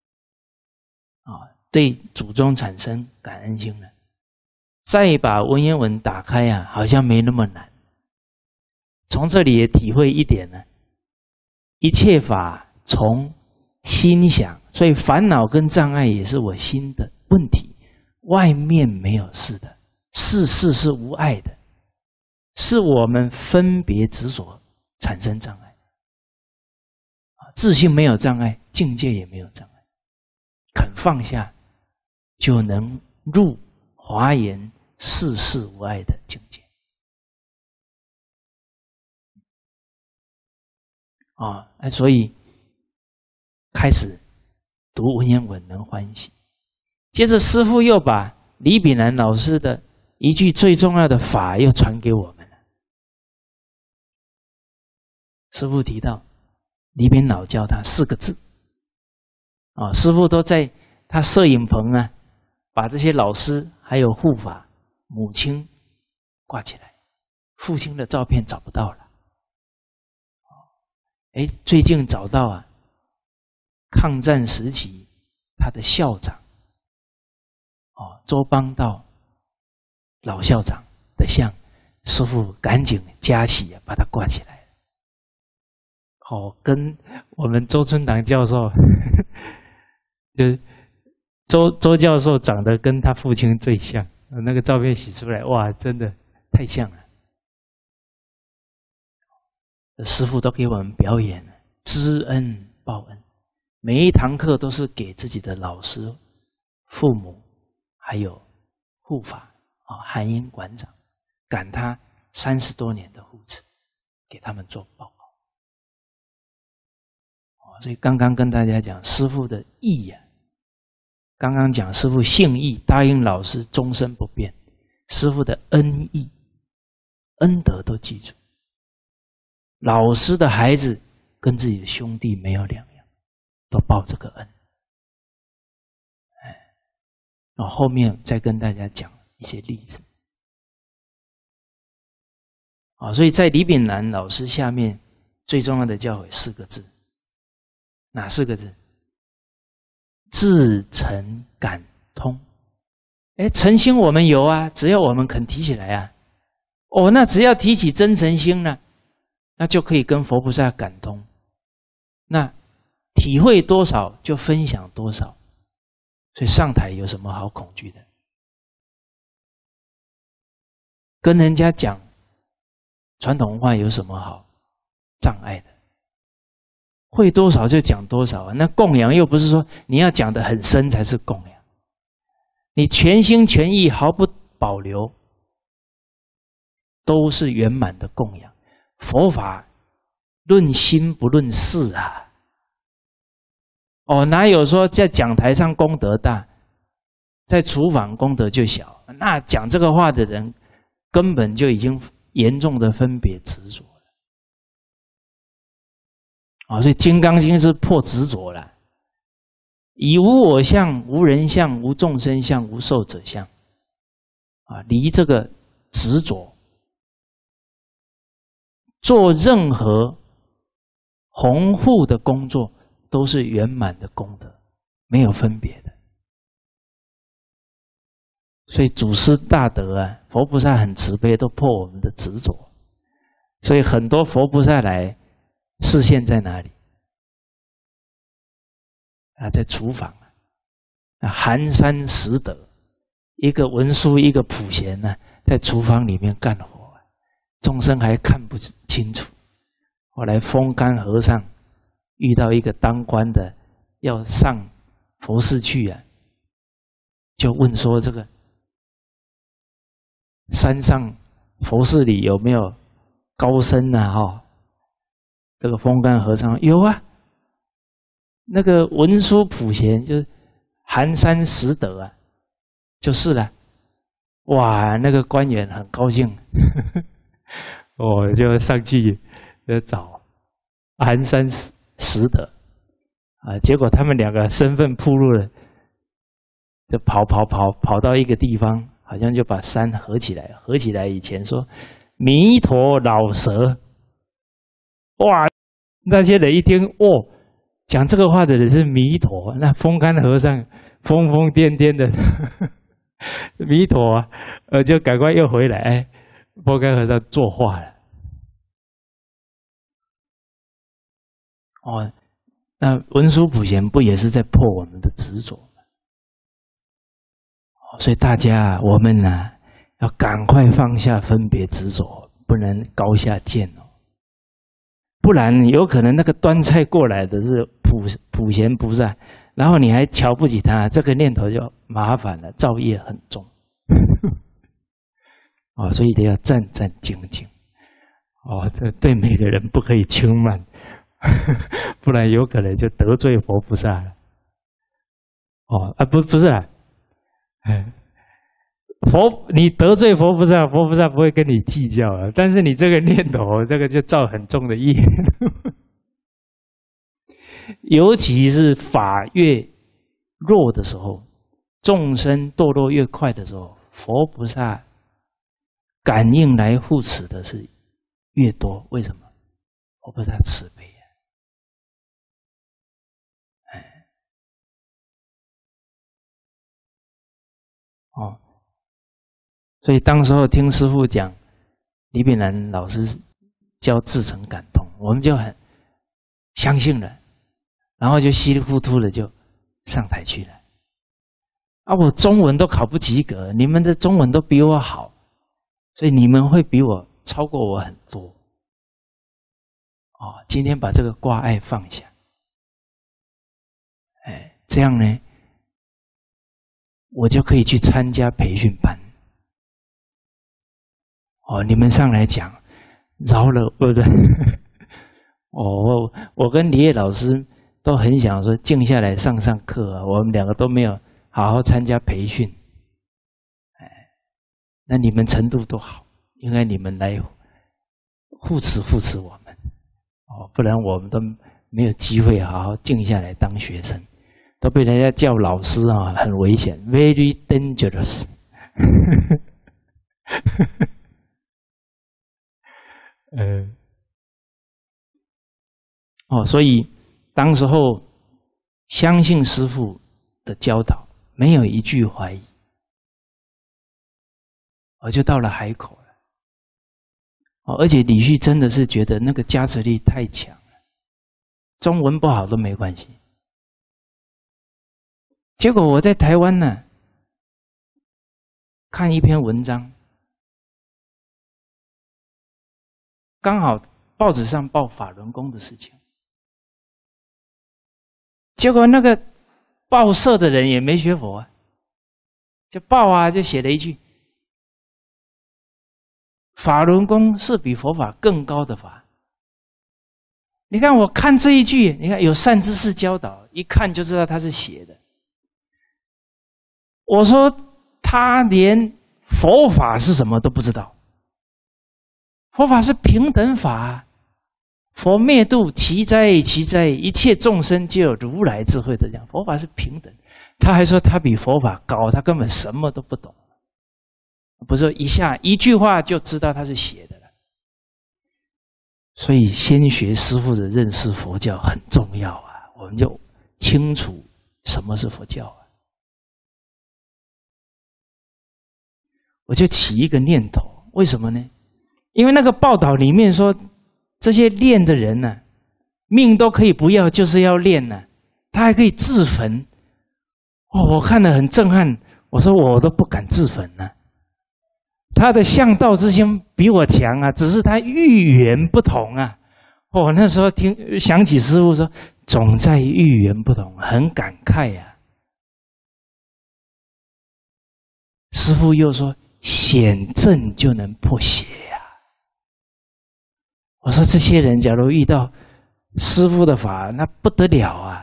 对祖宗产生感恩心了。再把文言文打开好像没那么难。从这里也体会一点呢，一切法从心想，所以烦恼跟障碍也是我心的问题，外面没有事的，事是无碍的，是我们分别执着产生障碍。自性没有障碍，境界也没有障碍，肯放下就能入华严事无碍的境界所以开始读文言文能欢喜。接着师父又把李炳南老师的一句最重要的法又传给我们了。师父提到李炳老教他4个字师父都在他摄影棚把这些老师还有护法母亲挂起来，父亲的照片找不到了。最近找到抗战时期他的校长周邦道老校长的像，师父赶紧加喜把它挂起来。跟我们周春堂教授就是周教授长得跟他父亲最像，那个照片洗出来，哇，真的太像了。师父都给我们表演知恩报恩，每一堂课都是给自己的老师、父母还有护法韩英馆长感他30多年的护持，给他们做报告。所以刚刚跟大家讲师父的义刚刚讲师父信义，答应老师终身不变，师父的恩义恩德都记住。老师的孩子跟自己的兄弟没有两样，都报这个恩。后面再跟大家讲一些例子。所以在李炳南老师下面最重要的教诲4个字，哪4个字？至诚感通。诚心我们有只要我们肯提起来那只要提起真诚心了，那就可以跟佛菩萨感通。 那体会多少就分享多少，所以上台有什么好恐惧的？跟人家讲传统文化有什么好障碍的？会多少就讲多少啊！那供养又不是说你要讲得很深才是供养，你全心全意毫不保留，都是圆满的供养。佛法论心不论事啊！哦，哪有说在讲台上功德大，在厨房功德就小？那讲这个话的人根本就已经严重的分别执着了啊！所以《金刚经》是破执着了，以无我相、无人相、无众生相、无寿者相啊，离这个执着，做任何弘护的工作都是圆满的功德，没有分别的。所以祖师大德啊，佛菩萨很慈悲，都破我们的执着。所以很多佛菩萨来，示现在哪里？啊，在厨房啊，寒山拾得，一个文殊，一个普贤呢，在厨房里面干活，众生还看不清楚。后来风干和尚遇到一个当官的要上佛寺去啊，就问说这个山上佛寺里有没有高僧啊？哈，这个风干和尚有啊，那个文殊普贤就是寒山拾得啊，就是了。哇，那个官员很高兴，我就上去找寒山拾得啊，结果他们两个身份暴露了，就跑到一个地方。好像就把山合起来，合起来以前说弥陀老蛇，哇！那些人一听，哦，讲这个话的人是弥陀，那风干和尚疯疯癫癫的弥陀啊，就赶快又回来，哎，风干和尚作画了。哦，那文殊普贤不也是在破我们的执着？所以大家，我们呢，要赶快放下分别执着，不能高下见哦。不然有可能那个端菜过来的是普贤菩萨，然后你还瞧不起他，这个念头就麻烦了，造业很重。哦，所以得要战战兢兢。哦，这对每个人不可以轻慢，不然有可能就得罪佛菩萨了。哦啊，不是啊。你得罪佛菩萨，佛菩萨不会跟你计较啊。但是你这个念头，这个就造很重的业。尤其是法越弱的时候，众生堕落越快的时候，佛菩萨感应来护持的是越多。为什么？佛菩萨慈悲啊。哦，所以当时候听师父讲，李炳南老师教至诚感通，我们就很相信了，然后就稀里糊涂的就上台去了。啊，我中文都考不及格，你们的中文都比我好，所以你们会比我超过我很多。哦，今天把这个挂碍放下，哎，这样呢，我就可以去参加培训班。哦，你们上来讲，饶了我的。哦，我跟李烨老师都很想说静下来上课啊，我们两个都没有好好参加培训。哎，那你们程度都好，应该你们来扶持我们。哦，不然我们都没有机会好好静下来当学生。都被人家叫老师啊，很危险 ，very dangerous 。所以当时候相信师父的教导，没有一句怀疑，我就到了海口了。而且李旭真的是觉得那个加持力太强了， 中文不好都没关系。结果我在台湾呢，看一篇文章，刚好报纸上报法轮功的事情，结果那个报社的人也没学佛啊，就报啊，就写了一句：法轮功是比佛法更高的法。你看，我看这一句，你看有善知识教导，一看就知道他是写的。我说他连佛法是什么都不知道，佛法是平等法，佛灭度其灾其灾，一切众生皆有如来智慧的讲，佛法是平等。他还说他比佛法高，他根本什么都不懂，不是一句话就知道他是写的了。所以先学师父的认识佛教很重要啊，我们就清楚什么是佛教啊。我就起一个念头，为什么呢？因为那个报道里面说，这些练的人呢，命都可以不要，就是要练呢，他还可以自焚。哦，我看了很震撼，我说我都不敢自焚呢。他的向道之心比我强啊，只是他遇缘不同啊。哦，那时候想起师父说，总在遇缘不同，很感慨呀。师父又说，显正就能破邪呀。我说这些人假如遇到师父的法，那不得了啊！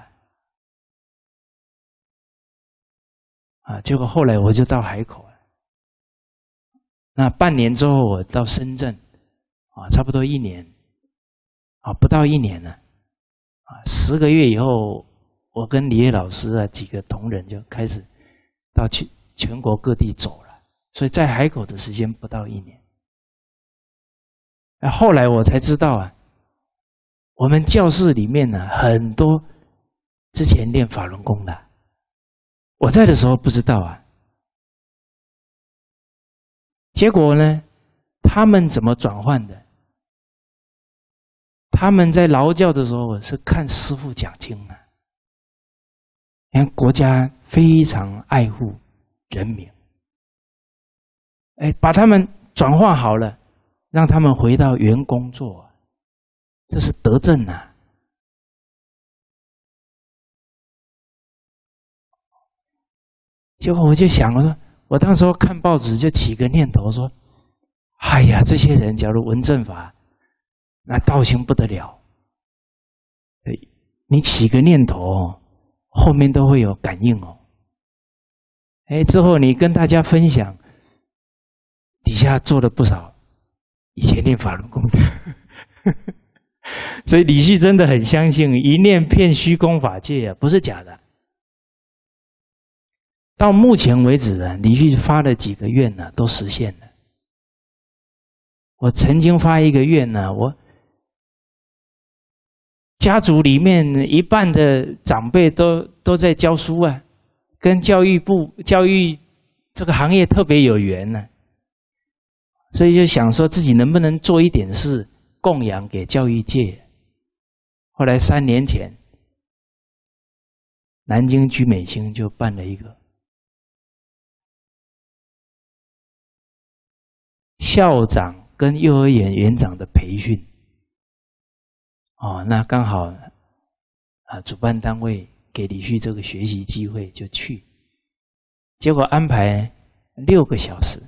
结果后来我就到海口了。那半年之后，我到深圳，差不多1年，不到1年了，10个月以后，我跟李烨老师几个同仁就开始到全国各地走了，所以在海口的时间不到1年。后来我才知道我们教室里面呢，很多之前练法轮功的，我在的时候不知道结果呢，他们怎么转换的？他们在劳教的时候是看师父讲经啊。你看国家非常爱护人民，把他们转化好了，让他们回到原工作，这是德政啊。结果我就想了，我当时候看报纸就起个念头说，哎呀，这些人假如闻正法，那道行不得了。你起个念头，后面都会有感应哦。之后你跟大家分享，底下做了不少以前练法轮功的。所以李旭真的很相信一念骗虚空法界不是假的。到目前为止李旭发了几个愿都实现了。我曾经发一个愿我家族里面一半的长辈都在教书跟教育部教育这个行业特别有缘所以就想说自己能不能做一点事供养给教育界。后来3年前，南京居美兴就办了一个校长跟幼儿园园长的培训。那刚好主办单位给李旭这个学习机会就去，结果安排6个小时，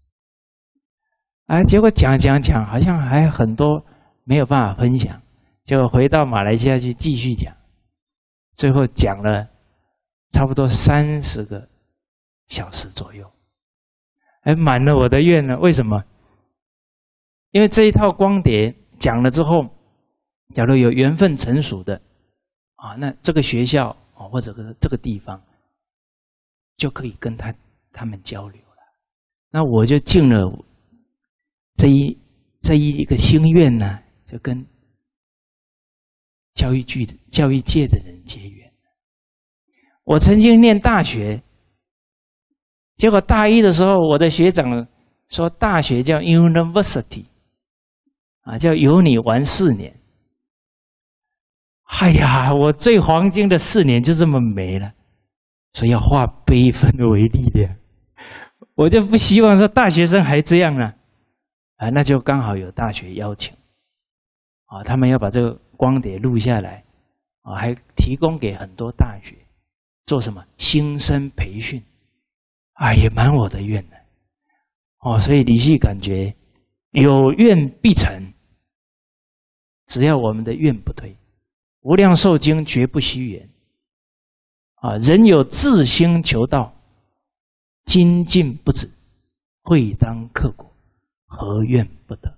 结果讲好像还很多没有办法分享，结果回到马来西亚去继续讲，最后讲了差不多30个小时左右，满了我的愿了。为什么？因为这一套光碟讲了之后，假如有缘分成熟的那这个学校或者这个地方就可以跟他们交流了。那我就尽了这一个心愿呢，就跟教育界的人结缘。我曾经念大学，结果大一的时候，我的学长说大学叫 university 叫有你玩4年。 哎呀，我最黄金的4年就这么没了，所以要化悲愤为力量。我就不希望说大学生还这样了，那就刚好有大学邀请，他们要把这个光碟录下来，还提供给很多大学做什么新生培训，也满我的愿的。所以李旭感觉有愿必成，只要我们的愿不退。无量寿经绝不虚言，人有自心求道，精进不止，会当克果，何愿不得？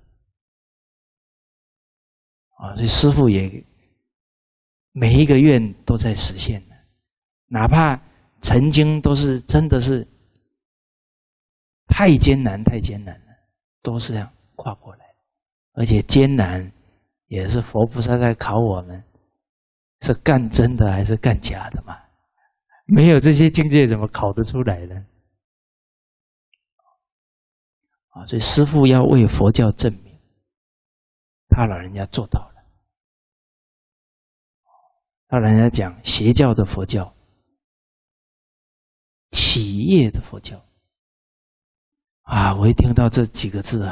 所以师父也每一个愿都在实现的，哪怕曾经都是真的是太艰难了，都是这样跨过来。而且艰难也是佛菩萨在考我们，是干真的还是干假的嘛？没有这些境界怎么考得出来呢？所以师父要为佛教证明，他老人家做到了。他老人家讲邪教的佛教，企业的佛教，我一听到这几个字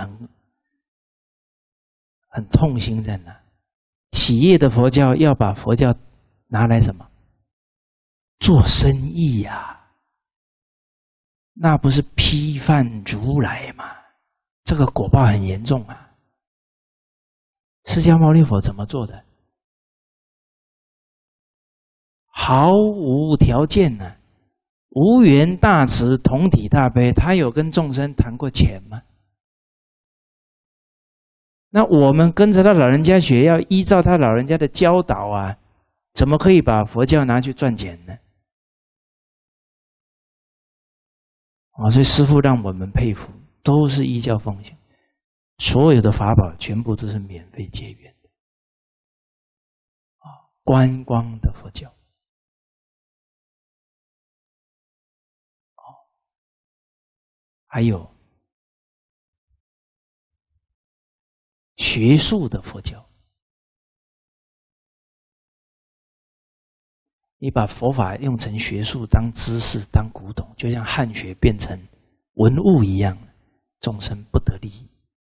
很痛心在哪？企业的佛教要把佛教拿来什么？做生意呀，那不是批判如来吗？这个果报很严重啊。释迦牟尼佛怎么做的？毫无条件呢，无缘大慈，同体大悲，他有跟众生谈过钱吗？那我们跟着他老人家学，要依照他老人家的教导啊，怎么可以把佛教拿去赚钱呢？所以师父让我们佩服，都是依教奉行，所有的法宝全部都是免费结缘的，观光的佛教，还有学术的佛教。你把佛法用成学术，当知识，当古董，就像汉学变成文物一样，众生不得利益。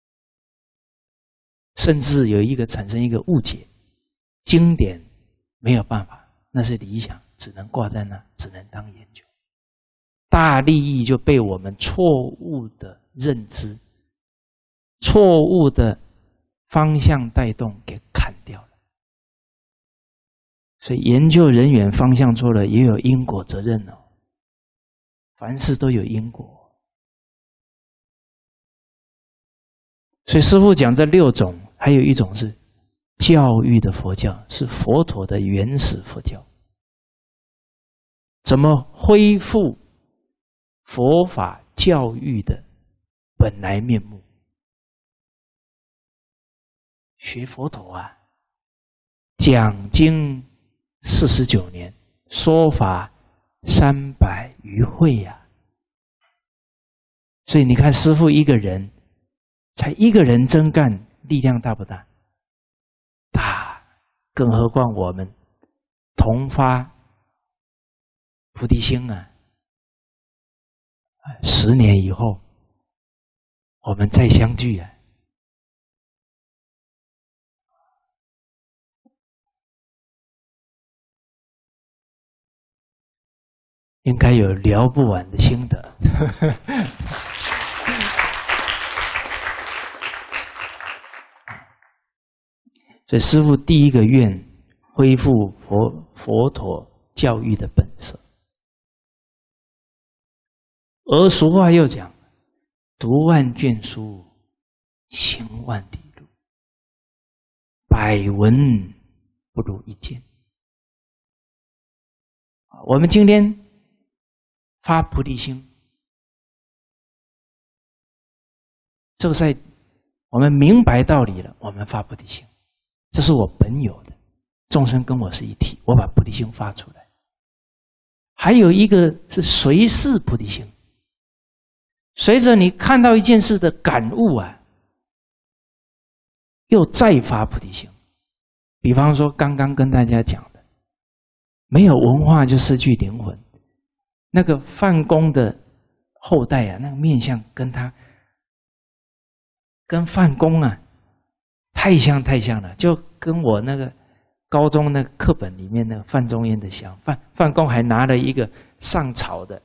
甚至有产生一个误解，经典没有办法，那是理想，只能挂在那，只能当研究。大利益就被我们错误的认知、错误的方向带动给砍掉了。所以研究人员方向错了，也有因果责任哦。凡事都有因果。所以师父讲这6种，还有一种是教育的佛教，是佛陀的原始佛教。怎么恢复佛法教育的本来面目？学佛陀啊，讲经49年，说法300余会呀。所以你看师父一个人，才一个人真干，力量大不大？大，更何况我们同发菩提心啊！10年以后，我们再相聚啊！应该有聊不完的心得。所以师父第一个愿，恢复佛陀教育的本色。而俗话又讲，读万卷书，行万里路，百闻不如一见。我们今天发菩提心，这个在我们明白道理了，我们发菩提心，这是我本有的，众生跟我是一体，我把菩提心发出来。还有一个是随事菩提心，随着你看到一件事的感悟啊，又再发菩提心。 比方说刚刚跟大家讲的，没有文化就失去灵魂。那个范公的后代啊，那个面相跟范公啊太像了，就跟我那个高中那个课本里面那个范仲淹的像。范公还拿了一个上朝的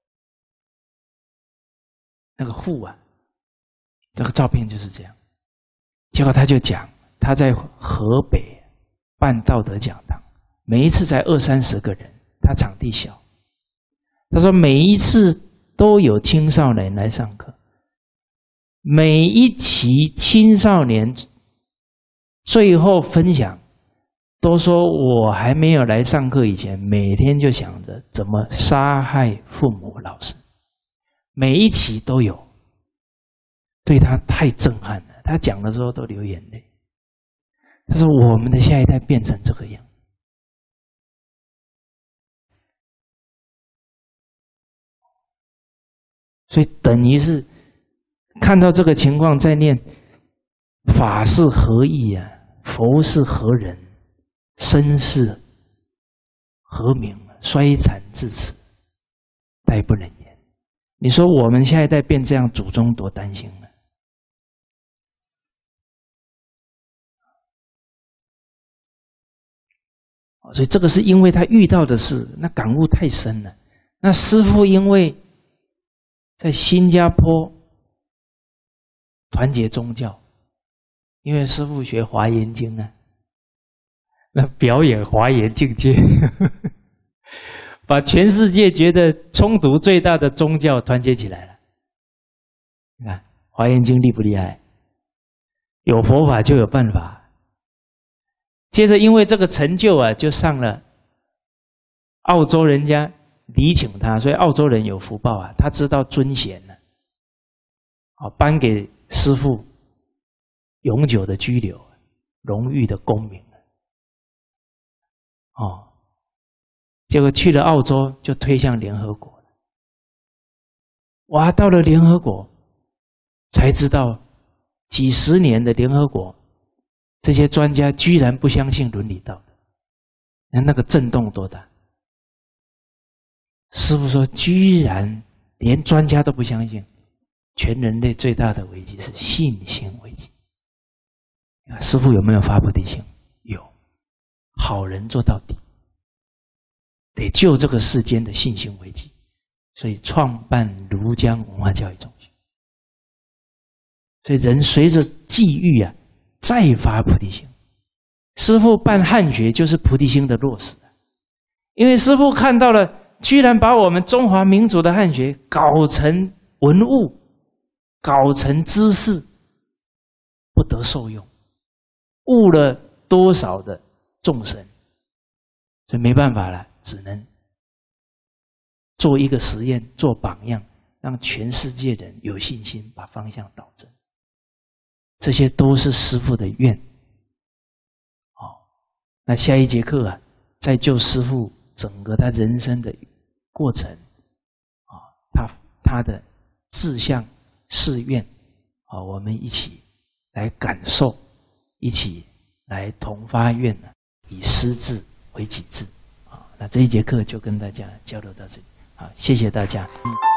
那个户啊，这个照片就是这样。结果他就讲，他在河北办道德讲堂，每一次才20-30个人，他场地小。他说每一次都有青少年来上课，每一期青少年最后分享都说，我还没有来上课以前，每天就想着怎么杀害父母老师，每一期都有，对他太震撼了，他讲的时候都流眼泪。他说我们的下一代变成这个样。所以等于是看到这个情况，在念法是何意啊，佛是何人，身是何名，衰残至此，殆不能言。你说我们下一代变这样，祖宗多担心呢？所以这个是因为他遇到的事，那感悟太深了。那师父因为在新加坡团结宗教，因为师父学华严经啊，那表演华严境界，把全世界觉得冲突最大的宗教团结起来了。你看华严经厉不厉害？有佛法就有办法。接着因为这个成就啊，就上了澳洲人家礼请他，所以澳洲人有福报啊，他知道尊贤了，颁给师父永久的居留、荣誉的功名。结果去了澳洲，就推向联合国了。哇，到了联合国，才知道几十年的联合国，这些专家居然不相信伦理道德，那个震动多大！师父说，居然连专家都不相信，全人类最大的危机是信心危机。师父有没有发菩提心？有，好人做到底，得救这个世间的信心危机，所以创办庐江文化教育中心。所以人随着际遇啊，再发菩提心。师父办汉学就是菩提心的落实，因为师父看到了，居然把我们中华民族的汉学搞成文物，搞成知识，不得受用，误了多少的众生，所以没办法了，只能做一个实验，做榜样，让全世界人有信心把方向导正。这些都是师父的愿。那下一节课啊，再就师父整个他人生的过程他的志向誓愿我们一起来感受，一起来同发愿以师志为己志。那这一节课就跟大家交流到这里，好，谢谢大家。